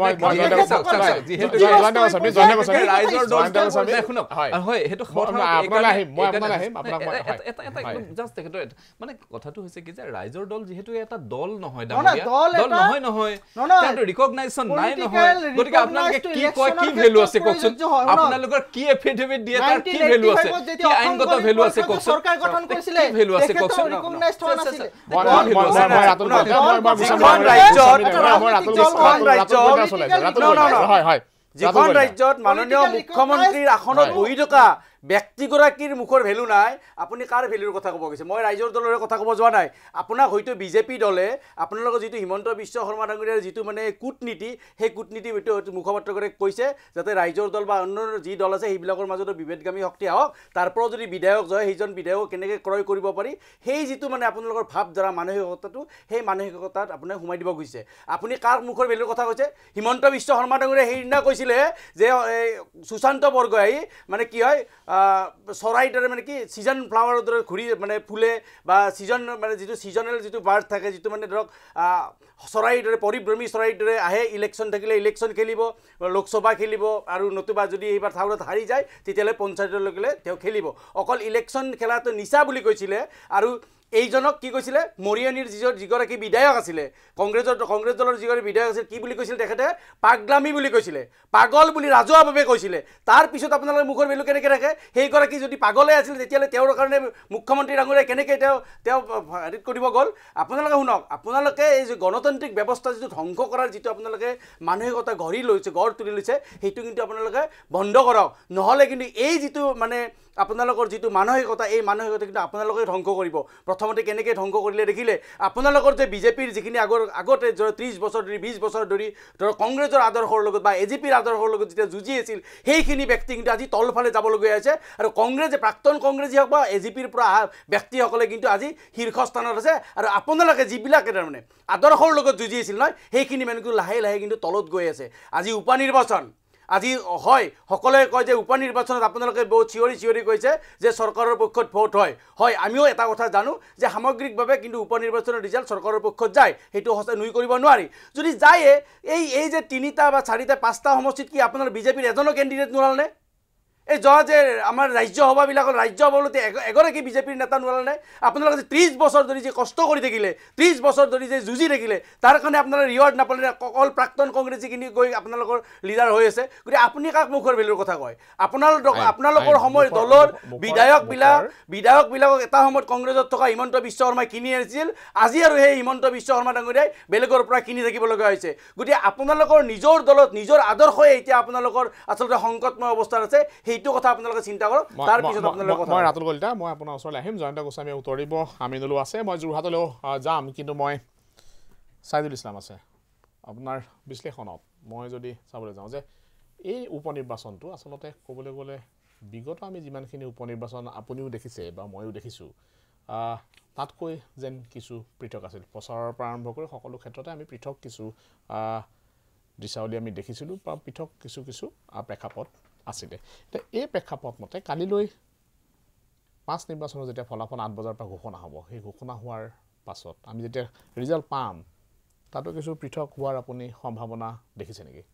ৰাইজৰ দল শুনক হয় সেইটো জাষ্ট তেখেতৰ মানে কথাটো হৈছে কি যে ৰাইজৰ দল যিহেতু এটা দল নহয় দল নহয় নহয় তাতে ৰিকগনাইজেচন নাই নহয় গতিকে আপোনালোকে কি কয় কি ভ্যালু আছে কওকচোন আপোনালোকৰ কি এফিডেভিট দিয়ে তাৰ কি ভ্যালু আছে কি আইনগত ভ্যালু আছে কওকচোন সৰকাৰ গঠন কৰিছিলে কি ভ্যালু আছে কওকচোন ৰিকগনাইজড হোৱা নাছিলে মই ৰাতুল মই ৰাতুল হয় হয় যিখন ৰাজ্যত মাননীয় মুখ্যমন্ত্ৰীৰ আসনত বহি থকা ব্যক্তিগৰাকীৰ মুখৰ ভ্যালু নাই আপুনি কাৰ ভ্যালুৰ কথা ক'ব গৈছে মই ৰাইজৰ দলৰ কথা ক'ব যোৱা নাই আপোনাক হয়তো বিজেপি দলে আপোনালোকৰ যিটো হিমন্ত বিশ্ব শৰ্মা ডাঙৰীয়াৰ যিটো মানে কূটনীতি সেই কূটনীতি মুখপাত্ৰগৰাকীয়ে কৈছে যাতে ৰাইজৰ দল বা অন্য যি দল আছে সেইবিলাকৰ মাজতো বিভেদগামী শক্তি আহক তাৰ পৰাও যদি বিধায়ক জয় সেইজন বিধায়ক কেনেকৈ ক্ৰয় কৰিব পাৰি সেই যিটো মানে আপোনালোকৰ ভাৱধাৰা মানসিকতাটো সেই মানসিকতাত আপুনি সোমাই দিব গৈছে আপুনি কাৰ মুখৰ ভ্যালুৰ কথা কৈছে হিমন্ত বিশ্ব শৰ্মা ডাঙৰীয়াই সেইদিনা কৈছিলে যে সুশান্ত বৰগোহাঁই মানে কি হয় চৰাইৰ দৰে মানে কি ছিজন ফ্লাৱাৰৰ দৰে ঘূৰি মানে ফুলে বা ছিজন মানে যিটো ছিজনেল যিটো বাৰ্ড থাকে যিটো মানে ধৰক চৰাইৰ দৰে পৰিভ্ৰমী চৰাইৰ দৰে আহে ইলেকশ্যন থাকিলে ইলেকশ্যন খেলিব লোকসভা খেলিব আৰু নতুবা যদি এইবাৰ থাউৰত হাৰি যায় তেতিয়াহ'লে পঞ্চায়তলৈকে তেওঁ খেলিব অকল ইলেকশ্যন খেলাটো নিচা বুলি কৈছিলে আৰু এইজনক কি কৈছিলে মৰিয়নিৰ যিজন যিগৰাকী বিধায়ক আছিলে কংগ্ৰেছৰ কংগ্ৰেছ দলৰ যিগৰাকী বিধায়ক আছিল কি বুলি কৈছিল তেখেতে পাগলামী বুলি কৈছিলে পাগল বুলি ৰাজহুৱাভাৱে কৈছিলে তাৰ পিছত আপোনালোকে মুখৰ ভ্যালু কেনেকৈ ৰাখে সেইগৰাকী যদি পাগলে আছিল তেতিয়াহ'লে তেওঁৰ কাৰণে মুখ্যমন্ত্ৰী ডাঙৰীয়াই কেনেকৈ তেওঁ তেওঁ হেৰিত কৰিব গ'ল আপোনালোকে শুনক আপোনালোকে এই যে গণতান্ত্ৰিক ব্যৱস্থা যিটো ধ্বংস কৰাৰ যিটো আপোনালোকে মানসিকতা গঢ়ি লৈছে গঢ় তুলি লৈছে সেইটো কিন্তু আপোনালোকে বন্ধ কৰক নহ'লে কিন্তু এই যিটো মানে আপোনালোকৰ যিটো মানসিকতা এই মানসিকতা কিন্তু আপোনালোকে ধ্বংস কৰিব প্ৰথমতে কেনেকৈ ধ্বংস কৰিলে দেখিলে আপোনালোকৰ যে বিজেপিৰ যিখিনি আগৰ আগতে ত্ৰিছ বছৰ ধৰি বিছ বছৰ ধৰি ধৰক কংগ্ৰেছৰ আদৰ্শৰ লগত বা এ জি পিৰ আদৰ্শৰ লগত যেতিয়া যুঁজি আছিল সেইখিনি ব্যক্তি কিন্তু আজি তলফালে যাবলগীয়া আছে আৰু কংগ্ৰেছে প্ৰাক্তন কংগ্ৰেছী হওক বা এ জি পিৰ পৰা অহা ব্যক্তিসকলে কিন্তু আজি শীৰ্ষস্থানত আছে আৰু আপোনালোকে যিবিলাকে তাৰমানে আদৰ্শৰ লগত যুঁজি আছিল নহয় সেইখিনি মানুহ কিন্তু লাহে লাহে কিন্তু তলত গৈ আছে আজি উপ নিৰ্বাচন আজি হয় সকলোৱে কয় যে উপ নিৰ্বাচনত আপোনালোকে বহুত চিঞৰি চিঞৰি কৈছে যে চৰকাৰৰ পক্ষত ভোট হয় হয় আমিও এটা কথা জানো যে সামগ্ৰিকভাৱে কিন্তু উপ নিৰ্বাচনৰ ৰিজাল্ট চৰকাৰৰ পক্ষত যায় সেইটো সঁচা নুই কৰিব নোৱাৰি যদি যায় এই এই যে তিনিটা বা চাৰিটা পাঁচটা সমষ্টিত কি আপোনাৰ বিজেপিৰ এজনো কেণ্ডিডেট নোলালে এই যোৱা যে আমাৰ ৰাজ্যসভাবিলাকৰ ৰাজ্যসভালৈ এগৰাকী বিজেপিৰ নেতা নোলালে নাই আপোনালোকে যে ত্ৰিছ বছৰ ধৰি যে কষ্ট কৰি থাকিলে ত্ৰিছ বছৰ ধৰি যে যুঁজি থাকিলে তাৰ কাৰণে আপোনালোকে ৰিৱাৰ্ড নাপালে অকল প্ৰাক্তন কংগ্ৰেছীখিনি গৈ আপোনালোকৰ লিডাৰ হৈ আছে গতিকে আপুনি কাক মুখৰ ভ্যালুৰ কথা কয় আপোনালোক আপোনালোকৰ সময় দলৰ বিধায়কবিলাক বিধায়কবিলাকক এটা সময়ত কংগ্ৰেছত থকা হিমন্ত বিশ্ব শৰ্মাই কিনি আনিছিল আজি আৰু সেই হিমন্ত বিশ্ব শৰ্মা ডাঙৰীয়াই বেলেগৰ পৰা কিনি থাকিব লগা হৈছে গতিকে আপোনালোকৰ নিজৰ দলত নিজৰ আদৰ্শই এতিয়া আপোনালোকৰ আচলতে সংকটময় অৱস্থাত আছে সেইটো কথা আপোনালোকে চিন্তা কৰক তাৰ পিছত আপোনালোকে কথা মই ৰাতুল কলিতা মই আপোনাৰ ওচৰলৈ আহিম জয়ন্ত গোস্বামীয়ে উত্তৰ দিব আমিনুলো আছে মই যোৰহাটলৈও যাম কিন্তু মই ছাইদুল ইছলাম আছে আপোনাৰ বিশ্লেষণত মই যদি চাবলৈ যাওঁ যে এই উপ নিৰ্বাচনটো আচলতে ক'বলৈ গ'লে বিগত আমি যিমানখিনি উপ নিৰ্বাচন আপুনিও দেখিছে বা ময়ো দেখিছোঁ তাতকৈ যেন কিছু পৃথক আছিল প্ৰচাৰৰ পৰা আৰম্ভ কৰি সকলো ক্ষেত্ৰতে আমি পৃথক কিছু দৃশ্যাৱলী আমি দেখিছিলোঁ বা পৃথক কিছু কিছু প্ৰেক্ষাপট আছিলে এতিয়া এই প্ৰেক্ষাপট মতে কালিলৈ পাঁচ নিৰ্বাচনৰ যেতিয়া ফলাফল আঠ বজাৰ পৰা ঘোষণা হ'ব সেই ঘোষণা হোৱাৰ পাছত আমি যেতিয়া ৰিজাল্ট পাম তাতো কিছু পৃথক হোৱাৰ আপুনি সম্ভাৱনা দেখিছে নেকি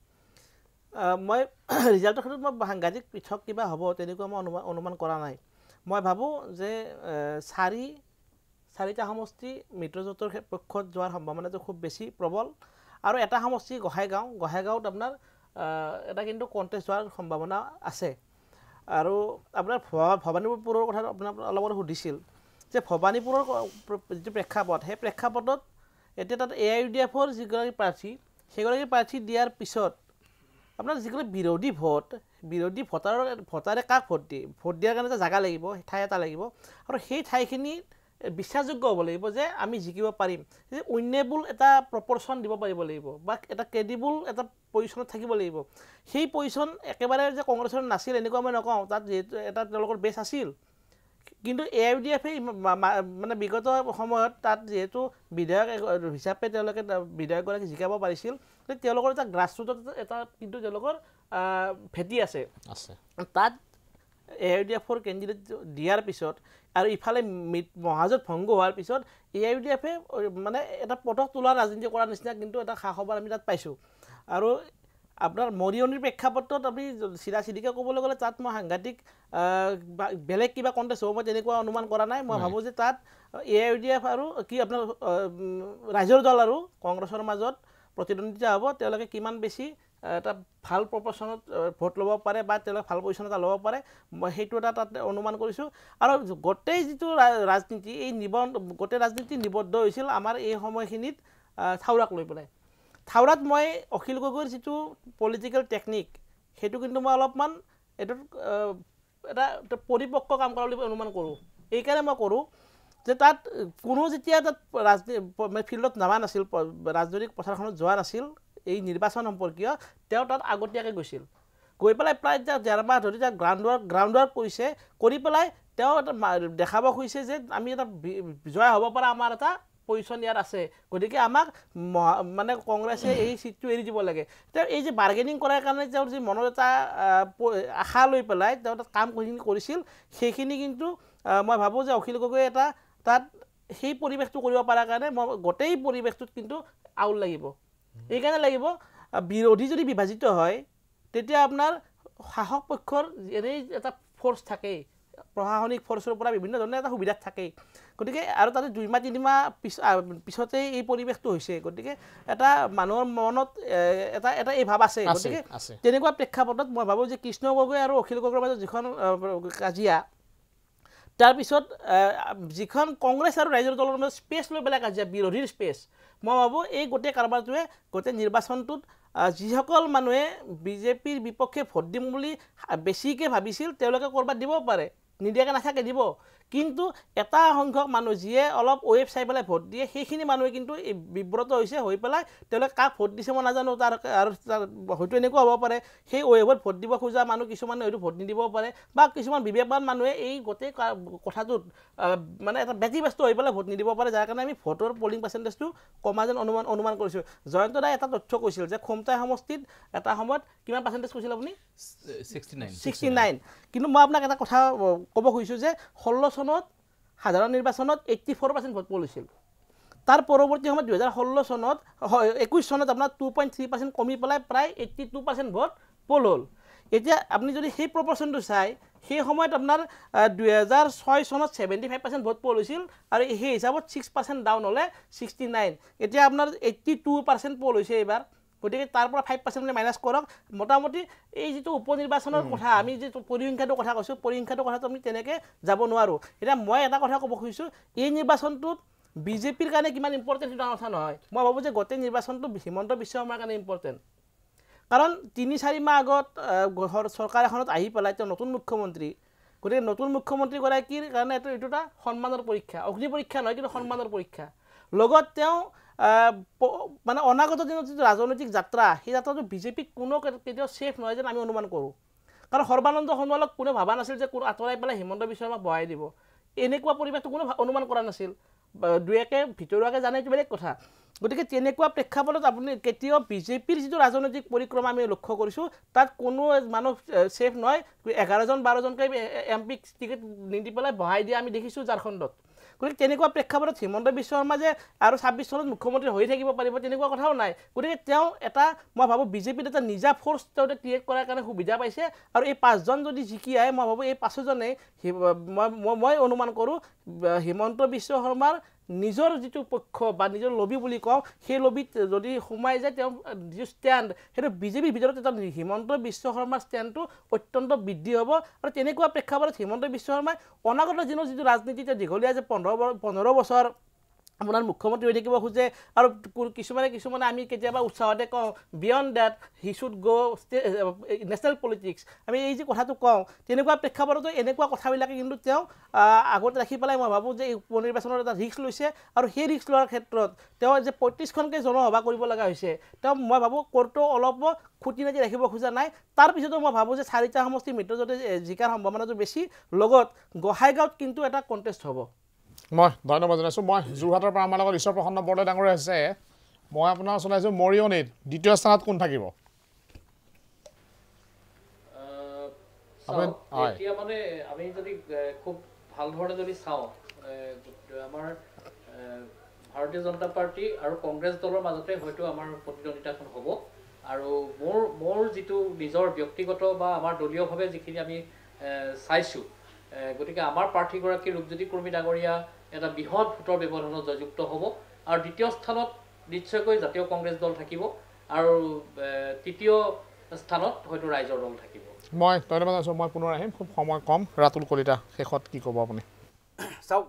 মই ৰিজাল্টৰ ক্ষেত্ৰত মই সাংঘাতিক পৃথক কিবা হ'ব তেনেকুৱা মই অনুমান অনুমান কৰা নাই মই ভাবোঁ যে চাৰি চাৰিটা সমষ্টি মিত্ৰজোঁটৰ পক্ষত যোৱাৰ সম্ভাৱনাটো খুব বেছি প্ৰবল আৰু এটা সমষ্টি গোহাইগাঁও গোহাইগাঁৱত আপোনাৰ এটা কিন্তু কণ্টেষ্ট হোৱাৰ সম্ভাৱনা আছে আৰু আপোনাৰ ভৱানীপুৰৰ কথা আপোনাৰ অলপ সুধিছিল যে ভৱানীপুৰৰ যিটো প্ৰেক্ষাপট সেই প্ৰেক্ষাপটত এতিয়া তাত এ আই ইউ ডি এফৰ যিগৰাকী প্ৰাৰ্থী সেইগৰাকী প্ৰাৰ্থী দিয়াৰ পিছত আপোনাৰ যিকোনো বিৰোধী ভোট বিৰোধী ভোটাৰৰ ভোটাৰে কাক ভোট দিয়ে ভোট দিয়াৰ কাৰণে এটা জাগা লাগিব ঠাই এটা লাগিব আৰু সেই ঠাইখিনি বিশ্বাসযোগ্য হ'ব লাগিব যে আমি জিকিব পাৰিম যে উইনেবল এটা প্ৰপৰশ্যন দিব পাৰিব লাগিব বা এটা ক্ৰেডিবল এটা পজিশ্যনত থাকিব লাগিব সেই পজিশ্যন একেবাৰে যে কংগ্ৰেছৰ নাছিল এনেকুৱা মই নকওঁ তাত যিহেতু এটা তেওঁলোকৰ বেছ আছিল কিন্তু এ আই ইউ ডি এফে মানে বিগত সময়ত তাত যিহেতু বিধায়ক হিচাপে তেওঁলোকে বিধায়কগৰাকী জিকাব পাৰিছিল তেওঁলোকৰ এটা গ্ৰাছৰুটত এটা কিন্তু তেওঁলোকৰ ভেটি আছে তাত এ আই ইউ ডি এফৰ কেণ্ডিডেট দিয়াৰ পিছত আৰু ইফালে মহাজোঁট ভংগ হোৱাৰ পিছত এ আই ইউ ডি এফে মানে এটা পটক তোলাৰ ৰাজনীতি কৰাৰ নিচিনা কিন্তু এটা খা খবৰ আমি তাত পাইছোঁ আৰু আপোনাৰ মৰিয়নিৰ প্ৰেক্ষাপটত আপুনি চিধা চিধিকৈ ক'বলৈ গ'লে তাত মই সাংঘাতিক বেলেগ কিবা কণ্টেষ্ট হ'ব মই তেনেকুৱা অনুমান কৰা নাই মই ভাবোঁ যে তাত A I U D F আৰু কি আপোনাৰ ৰাইজৰ দল আৰু কংগ্ৰেছৰ মাজত প্ৰতিদ্বন্দ্বিতা হ'ব তেওঁলোকে কিমান বেছি এটা ভাল প্ৰপৰশ্যনত ভোট ল'ব পাৰে বা তেওঁলোকে ভাল পজিশ্যন এটা ল'ব পাৰে মই সেইটো এটা তাত অনুমান কৰিছোঁ আৰু গোটেই যিটো ৰাজনীতি এই নিবন্ধ গোটেই ৰাজনীতি নিবদ্ধ হৈছিল আমাৰ এই সময়খিনিত থাউৰাক লৈ পেলাই থাউৰাত মই অখিল গগৈৰ যিটো পলিটিকেল টেকনিক সেইটো কিন্তু মই অলপমান এইটোত এটা পৰিপক্ক কাম কৰা বুলি অনুমান কৰোঁ এইকাৰণে মই কৰোঁ যে তাত কোনো যেতিয়া তাত ৰাজনীতি ফিল্ডত নামা নাছিল ৰাজনৈতিক পথাৰখনত যোৱা নাছিল এই নিৰ্বাচন সম্পৰ্কীয় তেওঁ তাত আগতীয়াকৈ গৈছিল গৈ পেলাই প্ৰায় ডেৰ মাহ ধৰি তাত গ্ৰাউণ্ড ৱৰ্ক গ্ৰাউণ্ড ৱৰ্ক কৰিছে কৰি পেলাই তেওঁ এটা দেখাব খুজিছে যে আমি এটা জয় হ'ব পৰা আমাৰ এটা পজিশ্যন ইয়াত আছে গতিকে আমাক মানে কংগ্ৰেছে এই চিটটো এৰি দিব লাগে তেওঁ এই যে বাৰ্গেনিং কৰাৰ কাৰণে তেওঁৰ যি মনত এটা আশা লৈ পেলাই তেওঁ তাত কাম কৰিছিল সেইখিনি কিন্তু মই ভাবোঁ যে অখিল গগৈ এটা তাত সেই পৰিৱেশটো কৰিব পৰাৰ কাৰণে মই গোটেই পৰিৱেশটোত কিন্তু আউল লাগিব এইকাৰণে লাগিব বিৰোধী যদি বিভাজিত হয় তেতিয়া আপোনাৰ শাসক পক্ষৰ এনেই এটা ফ'ৰ্চ থাকেই প্ৰশাসনিক ফ'ৰ্চৰ পৰা বিভিন্ন ধৰণৰ এটা সুবিধাত থাকেই গতিকে আৰু তাতে দুই মাহ তিনি মাহ পিছ পিছতেই এই পৰিৱেশটো হৈছে গতিকে এটা মানুহৰ মনত এটা এটা এই ভাৱ আছে গতিকে তেনেকুৱা প্ৰেক্ষাপটত মই ভাবোঁ যে কৃষ্ণ গগৈ আৰু অখিল গগৈৰ মাজত যিখন কাজিয়া তাৰপিছত যিখন কংগ্ৰেছ আৰু ৰাইজৰ দলৰ মাজত স্পেচ লৈ পেলাই কাজিয়া বিৰোধীৰ স্পেচ মই ভাবোঁ এই গোটেই কাৰবাৰটোৱে গোটেই নিৰ্বাচনটোত যিসকল মানুহে বিজেপিৰ বিপক্ষে ভোট দিম বুলি বেছিকৈ ভাবিছিল তেওঁলোকে ক'ৰবাত দিব পাৰে নিদিয়াকৈ নাথাকে দিব কিন্তু এটা সংখ্যক মানুহ যিয়ে অলপ ৱেব চাই পেলাই ভোট দিয়ে সেইখিনি মানুহে কিন্তু বিব্ৰত হৈছে হৈ পেলাই তেওঁলোকে কাক ভোট দিছে মই নাজানো তাৰ আৰু হয়তো এনেকুৱা হ'ব পাৰে সেই ৱেবত ভোট দিব খোজা মানুহ কিছুমানে হয়তো ভোট নিদিব পাৰে বা কিছুমান বিবেকবান মানুহে এই গোটেই কথাটোত মানে এটা ব্যতিব্যস্ত হৈ পেলাই ভোট নিদিব পাৰে যাৰ কাৰণে আমি ভোটৰ পলিং পাৰ্চেণ্টেজটো কমা যেন অনুমান অনুমান কৰিছোঁ জয়ন্ত দাই এটা তথ্য কৈছিল যে খোমটাই সমষ্টিত এটা সময়ত কিমান পাৰ্চেণ্টেজ কৈছিল আপুনি ছিক্সটি নাইন কিন্তু মই আপোনাক এটা কথা ক'ব খুজিছোঁ যে ষোল্ল চনত সাধাৰণ নিৰ্বাচনত eighty four percent vote poll হৈছিল তাৰ পৰৱৰ্তী সময়ত দুহেজাৰ ষোল্ল চনত একৈছ চনত আপোনাৰ টু পইণ্ট থ্ৰী পাৰ্চেণ্ট কমি পেলাই প্ৰায় eighty two percent vote poll হ'ল এতিয়া আপুনি যদি সেই প্ৰপৰশ্যনটো চাই সেই সময়ত আপোনাৰ দুহেজাৰ ছয় চনত seventy five percent vote poll হৈছিল আৰু সেই হিচাপত ছিক্স পাৰ্চেণ্ট ডাউন হ'লে ছিক্সটি নাইন এতিয়া আপোনাৰ এইট্টি টু পাৰ্চেণ্ট পোল হৈছে এইবাৰ গতিকে তাৰ পৰা ফাইভ পাৰ্চেণ্ট মাইনাছ কৰক মোটামুটি এই যিটো উপ নিৰ্বাচনৰ কথা আমি যিটো পৰিসংখ্যাটোৰ কথা কৈছোঁ পৰিসংখ্যাটোৰ কথাটো আমি তেনেকৈ যাব নোৱাৰোঁ এতিয়া মই এটা কথা ক'ব খুজিছোঁ এই নিৰ্বাচনটোত বিজেপিৰ কাৰণে কিমান ইম্পৰ্টেণ্ট সেইটো কথা নহয় মই ভাবোঁ যে গোটেই নিৰ্বাচনটো হিমন্ত বিশ্ব শৰ্মাৰ কাৰণে ইম্পৰ্টেণ্ট কাৰণ তিনি চাৰি মাহ আগত চৰকাৰ এখনত আহি পেলাই তেওঁ নতুন মুখ্যমন্ত্ৰী গতিকে নতুন মুখ্যমন্ত্ৰীগৰাকীৰ কাৰণে এইটো এইটো এটা সন্মানৰ পৰীক্ষা অগ্নি পৰীক্ষা নহয় কিন্তু সন্মানৰ পৰীক্ষা লগত তেওঁ মানে অনাগত দিনত যিটো ৰাজনৈতিক যাত্ৰা সেই যাত্ৰাটো বিজেপিক কোনো কেতিয়াও ছেফ নহয় যেন আমি অনুমান কৰোঁ কাৰণ সৰ্বানন্দ সোণোৱালক কোনেও ভবা নাছিল যে কোনো আঁতৰাই পেলাই হিমন্ত বিশ্ব শৰ্মাক বহাই দিব এনেকুৱা পৰিৱেশটো কোনো অনুমান কৰা নাছিল দুই একে ভিতৰুৱাকৈ জানে এইটো বেলেগ কথা গতিকে তেনেকুৱা প্ৰেক্ষাপটত আপুনি কেতিয়াও বিজেপিৰ যিটো ৰাজনৈতিক পৰিক্ৰমা আমি লক্ষ্য কৰিছোঁ তাত কোনো মানুহ ছেফ নহয় এঘাৰজন বাৰজনকৈ এম পিক টিকেট নিদি পেলাই বহাই দিয়া আমি দেখিছোঁ ঝাৰখণ্ডত গতিকে তেনেকুৱা প্ৰেক্ষাপটত হিমন্ত বিশ্ব শৰ্মা যে আৰু ছাব্বিছ চনত মুখ্যমন্ত্ৰী হৈ থাকিব পাৰিব তেনেকুৱা কথাও নাই গতিকে তেওঁ এটা মই ভাবোঁ বিজেপিত এটা নিজা ফ'ৰ্চ তেওঁ ক্ৰিয়েট কৰাৰ কাৰণে সুবিধা পাইছে আৰু এই পাঁচজন যদি জিকি আহে মই ভাবোঁ এই পাঁচোজনেই মই মই অনুমান কৰোঁ হিমন্ত বিশ্ব শৰ্মাৰ নিজৰ যিটো পক্ষ বা নিজৰ লবি বুলি কওঁ সেই লবিত যদি সোমাই যায় তেওঁ যিটো ষ্টেণ্ড সেইটো বিজেপিৰ ভিতৰত এটা হিমন্ত বিশ্ব শৰ্মাৰ ষ্টেণ্ডটো অত্যন্ত বৃদ্ধি হ'ব আৰু তেনেকুৱা প্ৰেক্ষাপটত হিমন্ত বিশ্ব শৰ্মাই অনাগত দিনৰ যিটো ৰাজনীতি দীঘলীয়া যে পোন্ধৰ পোন্ধৰ বছৰ আপোনাৰ মুখ্যমন্ত্ৰী হৈ থাকিব খোজে আৰু কিছুমানে কিছুমানে আমি কেতিয়াবা উৎসাহতে কওঁ beyond that he should go' national politics আমি এই যে কথাটো কওঁ তেনেকুৱা প্ৰেক্ষাপটতো এনেকুৱা কথাবিলাকে কিন্তু তেওঁ আগত ৰাখি পেলাই মই ভাবোঁ যে এই উপ নিৰ্বাচনৰ এটা ৰিস্ক লৈছে আৰু সেই ৰিস্ক লোৱাৰ ক্ষেত্ৰত তেওঁ যে পঁয়ত্ৰিছখনকৈ জনসভা কৰিব লগা হৈছে তেওঁ মই ভাবোঁ ক'তো অলপ খুটি নাতি ৰাখিব খোজা নাই তাৰপিছতো মই ভাবোঁ যে চাৰিটা সমষ্টিৰ ভিতৰত যদি জিকাৰ সম্ভাৱনাটো বেছি লগত গোহাইগাঁৱত কিন্তু এটা কণ্টেষ্ট হ'ব মই ধন্যবাদ জনাইছোঁ মই যোৰহাটৰ পৰা আমাৰ লগত ঈশ্বৰ প্ৰসন্ন বৰদলৈ ডাঙৰীয়া আছে মই আপোনাৰ ওচৰত আহিছোঁ মৰিয়নিত দ্বিতীয় স্থানত কোন থাকিব এতিয়া মানে আমি যদি খুব ভাল ধৰণে যদি চাওঁ আমাৰ ভাৰতীয় জনতা পাৰ্টি আৰু কংগ্ৰেছ দলৰ মাজতে হয়তো আমাৰ প্ৰতিদ্বন্দ্বিতাখন হ'ব আৰু মোৰ মোৰ যিটো নিজৰ ব্যক্তিগত বা আমাৰ দলীয়ভাৱে যিখিনি আমি চাইছোঁ গতিকে আমাৰ প্ৰাৰ্থীগৰাকী ৰূপজ্যোতি কুৰ্মী ডাঙৰীয়া এটা বৃহৎ ভোটৰ ব্যৱধানত জয়যুক্ত হ'ব আৰু দ্বিতীয় স্থানত নিশ্চয়কৈ জাতীয় কংগ্ৰেছ দল থাকিব আৰু তৃতীয় স্থানত হয়তো ৰাইজৰ দল থাকিব মই ধন্যবাদ আছোঁ মই পুনৰ আহিম খুব সময় কম ৰাতুল কলিতা শেষত কি ক'ব আপুনি চাওক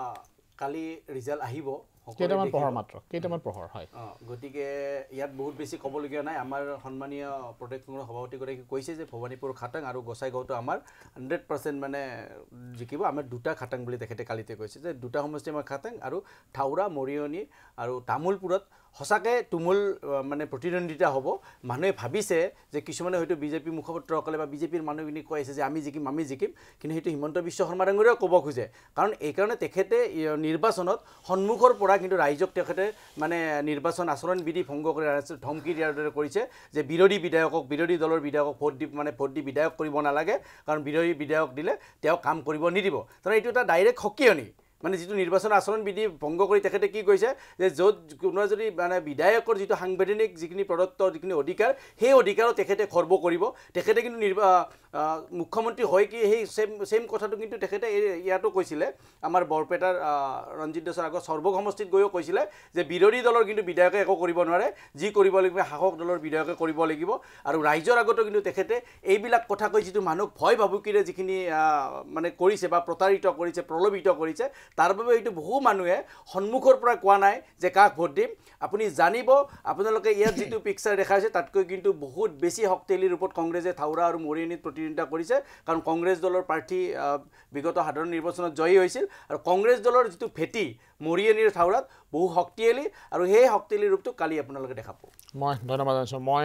কালি ৰিজাল্ট আহিব কেইটামান প্ৰহৰ মাত্ৰ কেইটামান প্ৰহৰ হয় গতিকে ইয়াত বহুত বেছি ক'বলগীয়া নাই আমাৰ সন্মানীয় প্ৰদেশ কংগ্ৰেছ সভাপতিগৰাকী কৈছে যে ভৱানীপুৰ খাটাং আৰু গোসাইগাঁৱতো আমাৰ হাণ্ড্ৰেড পাৰ্চেণ্ট মানে জিকিব আমাৰ দুটা খাটাং বুলি তেখেতে কালিতে কৈছে যে দুটা সমষ্টি আমাৰ খাটাং আৰু থাউৰা মৰিয়নি আৰু তামোলপুৰত সঁচাকৈ তুমুল মানে প্ৰতিদ্বন্দ্বিতা হ'ব মানুহে ভাবিছে যে কিছুমানে হয়তো বিজেপি মুখপাত্ৰসকলে বা বিজেপিৰ মানুহখিনি কৈ আছে যে আমি জিকিম আমি জিকিম কিন্তু সেইটো হিমন্ত বিশ্ব শৰ্মা ডাঙৰীয়াও ক'ব খোজে কাৰণ এইকাৰণে তেখেতে নিৰ্বাচনত সন্মুখৰ পৰা কিন্তু ৰাইজক তেখেতে মানে নিৰ্বাচন আচৰণ বিধি ভংগ কৰি ধমকি দিয়াৰ দৰে কৰিছে যে বিৰোধী বিধায়কক বিৰোধী দলৰ বিধায়কক ভোট দি মানে ভোট দি বিধায়ক কৰিব নালাগে কাৰণ বিৰোধী বিধায়ক দিলে তেওঁ কাম কৰিব নিদিব কাৰণ এইটো এটা ডাইৰেক্ট সকিয়নি মানে যিটো নিৰ্বাচন আচৰণ বিধি ভংগ কৰি তেখেতে কি কৈছে যে য'ত কোনোবা যদি মানে বিধায়কৰ যিটো সাংবিধানিক যিখিনি প্ৰদত্ত যিখিনি অধিকাৰ সেই অধিকাৰো তেখেতে খৰ্ব কৰিব তেখেতে কিন্তু মুখ্যমন্ত্ৰী হয় কি সেই চেম চেম কথাটো কিন্তু তেখেতে ইয়াতো কৈছিলে আমাৰ বৰপেটাৰ ৰঞ্জিত দাসৰ আগত সৰ্বক সমষ্টিত গৈও কৈছিলে যে বিৰোধী দলৰ কিন্তু বিধায়কে একো কৰিব নোৱাৰে যি কৰিব লাগিব শাসক দলৰ বিধায়কে কৰিব লাগিব আৰু ৰাইজৰ আগতো কিন্তু তেখেতে এইবিলাক কথা কৈ যিটো মানুহক ভয় ভাবুকিৰে যিখিনি মানে কৰিছে বা প্ৰতাৰিত কৰিছে প্ৰলোভিত কৰিছে তাৰ বাবে এইটো বহু মানুহে সন্মুখৰ পৰা কোৱা নাই যে কাক ভোট দিম আপুনি জানিব আপোনালোকে ইয়াত যিটো পিকচাৰ দেখাইছে তাতকৈ কিন্তু বহুত বেছি শক্তিশালী ৰূপত কংগ্ৰেছে থাউৰা আৰু মৰিয়নিত প্ৰতিদ্বন্দ্বিতা কৰিছে কাৰণ কংগ্ৰেছ দলৰ প্ৰাৰ্থী বিগত সাধাৰণ নিৰ্বাচনত জয়ী হৈছিল আৰু কংগ্ৰেছ দলৰ যিটো ভেটি মৰিয়নিৰ থাউৰাত বহু শক্তিশালী আৰু সেই শক্তিশালী ৰূপটো কালি আপোনালোকে দেখা পাব মই ধন্যবাদ জনাইছোঁ মই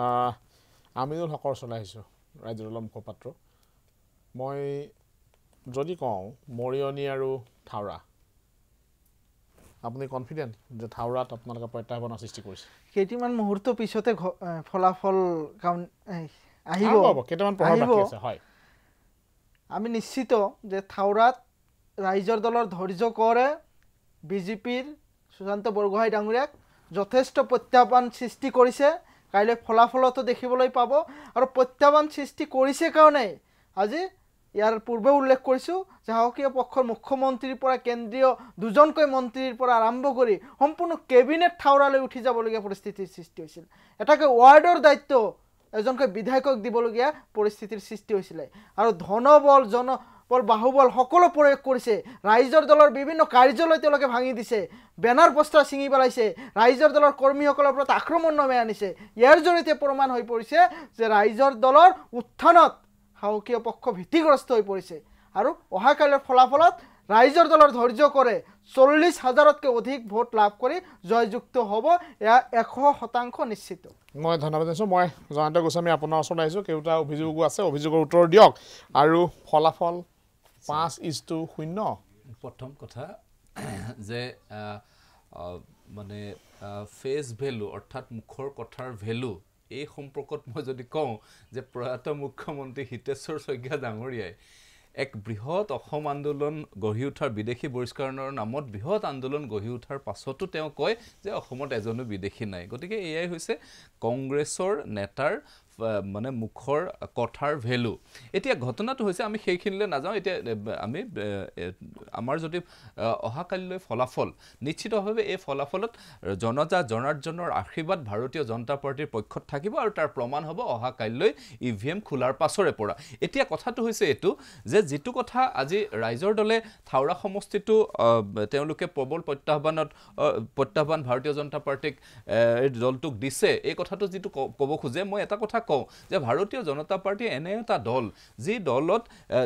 আমিনুল হকৰ ওচৰলৈ আহিছোঁ ৰাজ্যৰ দলৰ মুখপাত্ৰ মই যদি কওঁ মৰিয়নি আৰু থাউৰা আপুনি কনফিডেণ্ট যে থাউৰাত আপোনালোকে প্ৰত্যাহ্বানৰ সৃষ্টি কৰিছে কেইটামান মুহূৰ্ত পিছতে ফলাফল আহিব কেইটামান প্ৰহৰ বাকী আছে হয় আমি নিশ্চিত যে থাউৰাত ৰাইজৰ দলৰ ধৈৰ্য কৰে বিজেপিৰ সুশান্ত বৰগোহাঁই ডাঙৰীয়াক যথেষ্ট প্ৰত্যাহ্বান সৃষ্টি কৰিছে কাইলৈ ফলাফলতো দেখিবলৈ পাব আৰু প্ৰত্যাহ্বান সৃষ্টি কৰিছে কাৰণে আজি ইয়াৰ পূৰ্বে উল্লেখ কৰিছোঁ যে শাসকীয় পক্ষৰ মুখ্যমন্ত্ৰীৰ পৰা কেন্দ্ৰীয় দুজনকৈ মন্ত্ৰীৰ পৰা আৰম্ভ কৰি সম্পূৰ্ণ কেবিনেট থাউৰালৈ উঠি যাবলগীয়া পৰিস্থিতিৰ সৃষ্টি হৈছিল এটাকৈ ৱাৰ্ডৰ দায়িত্ব এজনকৈ বিধায়কক দিবলগীয়া পৰিস্থিতিৰ সৃষ্টি হৈছিলে আৰু ধনবল জনবল বাহুবল সকলো প্ৰয়োগ কৰিছে ৰাইজৰ দলৰ বিভিন্ন কাৰ্যালয় তেওঁলোকে ভাঙি দিছে বেনাৰ পোষ্টাৰ ছিঙি পেলাইছে ৰাইজৰ দলৰ কৰ্মীসকলৰ ওপৰত আক্ৰমণ নমাই আনিছে ইয়াৰ জৰিয়তে প্ৰমাণ হৈ পৰিছে যে ৰাইজৰ দলৰ উত্থানত শাসকীয় পক্ষ ভীতিগ্ৰস্ত হৈ পৰিছে আৰু অহাকালিৰ ফলাফলত ৰাইজৰ দলৰ ধৈৰ্য কৰে চল্লিছ হাজাৰতকৈ অধিক ভোট লাভ কৰি জয়যুক্ত হ'ব এয়া এশ শতাংশ নিশ্চিত মই ধন্যবাদ জনাইছোঁ মই জয়ন্ত গোস্বামী আপোনাৰ ওচৰত আহিছোঁ কেইটা অভিযোগো আছে অভিযোগৰ উত্তৰ দিয়ক আৰু ফলাফল পাঁচ ইজ টু শূন্য প্ৰথম কথা যে মানে ফেচ ভেলু অৰ্থাৎ মুখৰ কথাৰ ভেলু এই সম্পৰ্কত মই যদি কওঁ যে প্ৰয়াত মুখ্যমন্ত্ৰী হিতেশ্বৰ শইকীয়া ডাঙৰীয়াই এক বৃহৎ অসম আন্দোলন গঢ়ি উঠাৰ বিদেশী বহিষ্কৰণৰ নামত বৃহৎ আন্দোলন গঢ়ি উঠাৰ পাছতো তেওঁ কয় যে অসমত এজনো বিদেশী নাই গতিকে এয়াই হৈছে কংগ্ৰেছৰ নেতাৰ মানে মুখৰ কথাৰ ভেলু এতিয়া ঘটনাটো হৈছে আমি সেইখিনিলৈ নাযাওঁ এতিয়া আমি আমাৰ যদি অহাকালিলৈ ফলাফল নিশ্চিতভাৱে এই ফলাফলত জনতা জনাৰ্দনৰ আশীৰ্বাদ ভাৰতীয় জনতা পাৰ্টিৰ পক্ষত থাকিব আৰু তাৰ প্ৰমাণ হ'ব অহাকালিলৈ ই ভি এম খোলাৰ পাছৰে পৰা এতিয়া কথাটো হৈছে এইটো যে যিটো কথা আজি ৰাইজৰ দলে থাওৰা সমষ্টিটো তেওঁলোকে প্ৰবল প্ৰত্যাহ্বানত প্ৰত্যাহ্বান ভাৰতীয় জনতা পাৰ্টিক এই দলটোক দিছে এই কথাটো যিটো ক'ব খোজে মই এটা কথা কওঁ যে ভাৰতীয় জনতা পাৰ্টি এনে এটা দল যি দলত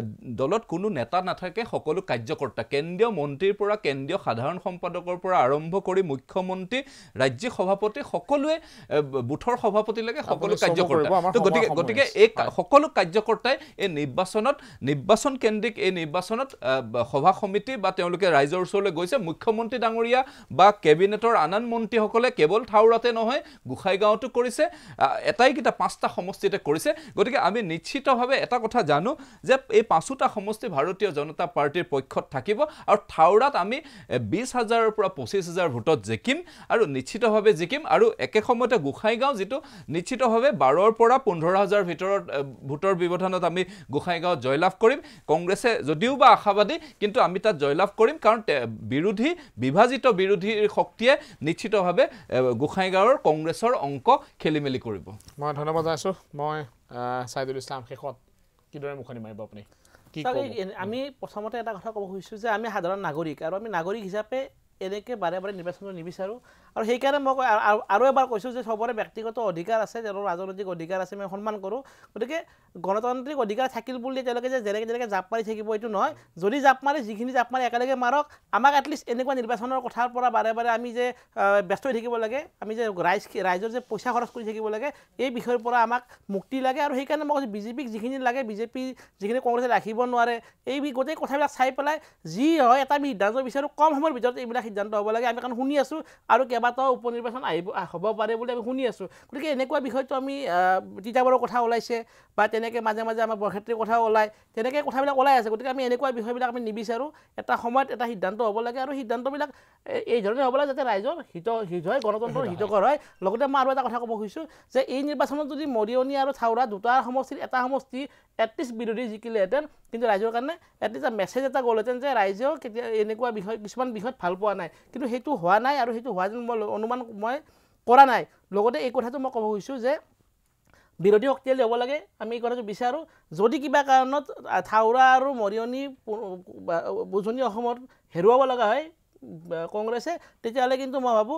দলত কোনো নেতা নাথাকে সকলো কাৰ্যকৰ্তা কেন্দ্ৰীয় মন্ত্ৰীৰ পৰা কেন্দ্ৰীয় সাধাৰণ সম্পাদকৰ পৰা আৰম্ভ কৰি মুখ্যমন্ত্ৰী ৰাজ্যিক সভাপতি সকলোৱে বুথৰ সভাপতিলৈকে সকলো কাৰ্যকৰ্তা তো গতিকে গতিকে এই সকলো কাৰ্যকৰ্তাই এই নিৰ্বাচনত নিৰ্বাচন কেন্দ্ৰিক এই নিৰ্বাচনত সভা সমিতি বা তেওঁলোকে ৰাইজৰ ওচৰলৈ গৈছে মুখ্যমন্ত্ৰী ডাঙৰীয়া বা কেবিনেটৰ আন মন্ত্ৰীসকলে কেৱল থাওৰাতে নহয় গোসাইগাঁৱতো কৰিছে এটাই কিটা পাঁচটা সমষ্টিতে কৰিছে গতিকে আমি নিশ্চিতভাৱে এটা কথা জানো যে এই পাঁচোটা সমষ্টি ভাৰতীয় জনতা পাৰ্টিৰ পক্ষত থাকিব আৰু থাওৰাত আমি বিশ হাজাৰৰ পৰা পঁচিছ হাজাৰ ভোটত জিকিম আৰু নিশ্চিতভাৱে জিকিম আৰু একে সময়তে গোসাইগাঁও যিটো নিশ্চিতভাৱে বাৰৰ পৰা পোন্ধৰ হাজাৰ ভিতৰত ভোটৰ ব্যৱধানত আমি গোসাইগাঁৱত জয়লাভ কৰিম কংগ্ৰেছে যদিও বা আশাবাদী কিন্তু আমি তাত জয়লাভ কৰিম কাৰণ বিৰোধী বিভাজিত বিৰোধীৰ শক্তিয়ে নিশ্চিতভাৱে গোসাইগাঁৱৰ কংগ্ৰেছৰ অংক খেলি মেলি কৰিব মই ধন্যবাদ জনাইছোঁ মই সাইদুল ইছলাম শেষত কিদৰে মুখনি মাৰিব আপুনি কি আমি প্ৰথমতে এটা কথা ক'ব খুজিছোঁ যে আমি সাধাৰণ নাগৰিক আৰু আমি নাগৰিক হিচাপে এনেকৈ বাৰে বাৰে নিৰ্বাচন নিবিচাৰোঁ আৰু সেইকাৰণে মই আৰু এবাৰ কৈছোঁ যে সবৰে ব্যক্তিগত অধিকাৰ আছে তেওঁলোকৰ ৰাজনৈতিক অধিকাৰ আছে মই সন্মান কৰোঁ গতিকে গণতান্ত্ৰিক অধিকাৰ থাকিল বুলি তেওঁলোকে যে যেনেকৈ যেনেকৈ জাপ মাৰি থাকিব এইটো নহয় যদি জাপ মাৰি যিখিনি জাপ মাৰি একেলগে মাৰক আমাক এটলিষ্ট এনেকুৱা নিৰ্বাচনৰ কথাৰ পৰা বাৰে বাৰে আমি যে ব্যস্ত হৈ থাকিব লাগে আমি যে ৰাইজ ৰাইজৰ যে পইচা খৰচ কৰি থাকিব লাগে এই বিষয়ৰ পৰা আমাক মুক্তি লাগে আৰু সেইকাৰণে মই কৈছোঁ বিজেপিক যিখিনি লাগে বিজেপি যিখিনি কংগ্ৰেছে ৰাখিব নোৱাৰে এই গোটেই কথাবিলাক চাই পেলাই যি হয় এটা আমি সিদ্ধান্ত বিচাৰোঁ কম সময়ৰ ভিতৰত এইবিলাক সিদ্ধান্ত হ'ব লাগে আমি কাৰণ শুনি আছোঁ আৰু কেইবাটাও উপ নিৰ্বাচন আহিব হ'ব পাৰে বুলি আমি শুনি আছোঁ গতিকে এনেকুৱা বিষয়টো আমি তিতাবৰৰ কথা ওলাইছে বা তেনেকৈ মাজে মাজে আমাৰ বৰক্ষেত্ৰীৰ কথাও ওলায় তেনেকৈ কথাবিলাক ওলাই আছে গতিকে আমি এনেকুৱা বিষয়বিলাক আমি নিবিচাৰোঁ এটা সময়ত এটা সিদ্ধান্ত হ'ব লাগে আৰু সিদ্ধান্তবিলাক এই ধৰণে হ'ব লাগে যাতে ৰাইজৰ হিত হিত হয় গণতন্ত্ৰৰ হিতকৰ হয় লগতে মই আৰু এটা কথা ক'ব খুজিছোঁ যে এই নিৰ্বাচনত যদি মৰিয়নি আৰু থাওৰা দুটা সমষ্টিৰ এটা সমষ্টি এটলিষ্ট বিৰোধী জিকিলেহেঁতেন কিন্তু ৰাইজৰ কাৰণে এটলিষ্ট মেছেজ এটা গ'লহেঁতেন যে ৰাইজেও কেতিয়া এনেকুৱা বিষয় কিছুমান বিষয়ত ভাল পোৱা নাই কিন্তু সেইটো হোৱা নাই আৰু সেইটো হোৱা যেন মই অনুমান মই কৰা নাই লগতে এই কথাটো মই ক'ব খুজিছোঁ যে বিৰোধী শক্তিশালী হ'ব লাগে আমি এই কথাটো বিচাৰোঁ যদি কিবা কাৰণত থাওৰা আৰু মৰিয়নি উজনি অসমত হেৰুৱাব লগা হয় কংগ্ৰেছে তেতিয়াহ'লে কিন্তু মই ভাবোঁ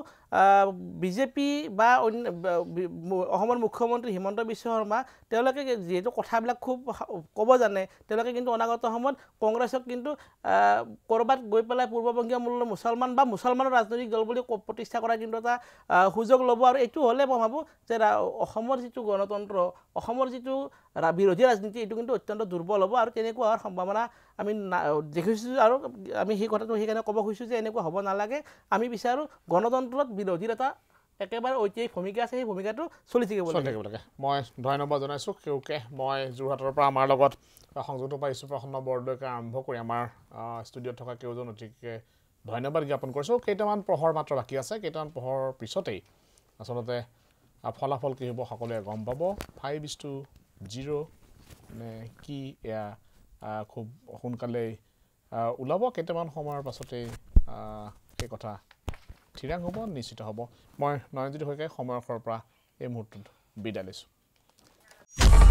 বিজেপি বা অন্য অসমৰ মুখ্যমন্ত্ৰী হিমন্ত বিশ্ব শৰ্মা তেওঁলোকে যিহেতু কথাবিলাক খুব ক'ব জানে তেওঁলোকে কিন্তু অনাগত সময়ত কংগ্ৰেছক কিন্তু ক'ৰবাত গৈ পেলাই পূৰ্ববংগীয় মূলৰ মুছলমান বা মুছলমানৰ ৰাজনৈতিক দল বুলি প্ৰতিষ্ঠা কৰা কিন্তু এটা সুযোগ ল'ব আৰু এইটো হ'লে মই ভাবোঁ যে অসমৰ যিটো গণতন্ত্ৰ অসমৰ যিটো বিৰোধী ৰাজনীতি এইটো কিন্তু অত্যন্ত দুৰ্বল হ'ব আৰু তেনেকুৱা হোৱাৰ সম্ভাৱনা আমি দেখিছোঁ আৰু আমি সেই কথাটো সেইকাৰণে ক'ব খুজিছোঁ যে এনেকুৱা হ'ব নালাগে আমি বিচাৰোঁ গণতন্ত্ৰত বিৰোধীৰ এটা একেবাৰে ঐতিহাসিক ভূমিকা আছে সেই ভূমিকাটো চলি থাকিব লাগে মই ধন্যবাদ জনাইছোঁ কেউকে মই যোৰহাটৰ পৰা আমাৰ লগত সংযুক্ত পাইছোঁ প্ৰসন্ন বৰদলৈকে আৰম্ভ কৰি আমাৰ ষ্টুডিঅ'ত থকা কেউজন অতিকে ধন্যবাদ জ্ঞাপন কৰিছোঁ কেইটামান প্ৰহৰ মাত্ৰ বাকী আছে কেইটামান প্ৰহৰৰ পিছতেই আচলতে ফলাফল কি হ'ব সকলোৱে গম পাব ফাইভ ইজ টু জিৰ' নে কি এয়া খুব সোনকালেই ওলাব কেইটামান সময়ৰ পাছতেই সেই কথা ঠিৰাং হ'ব নিশ্চিত হ'ব মই নয়নজ্যোতি শইকীয়াই সময়ৰ পৰা এই মুহূৰ্তত বিদায় লৈছোঁ।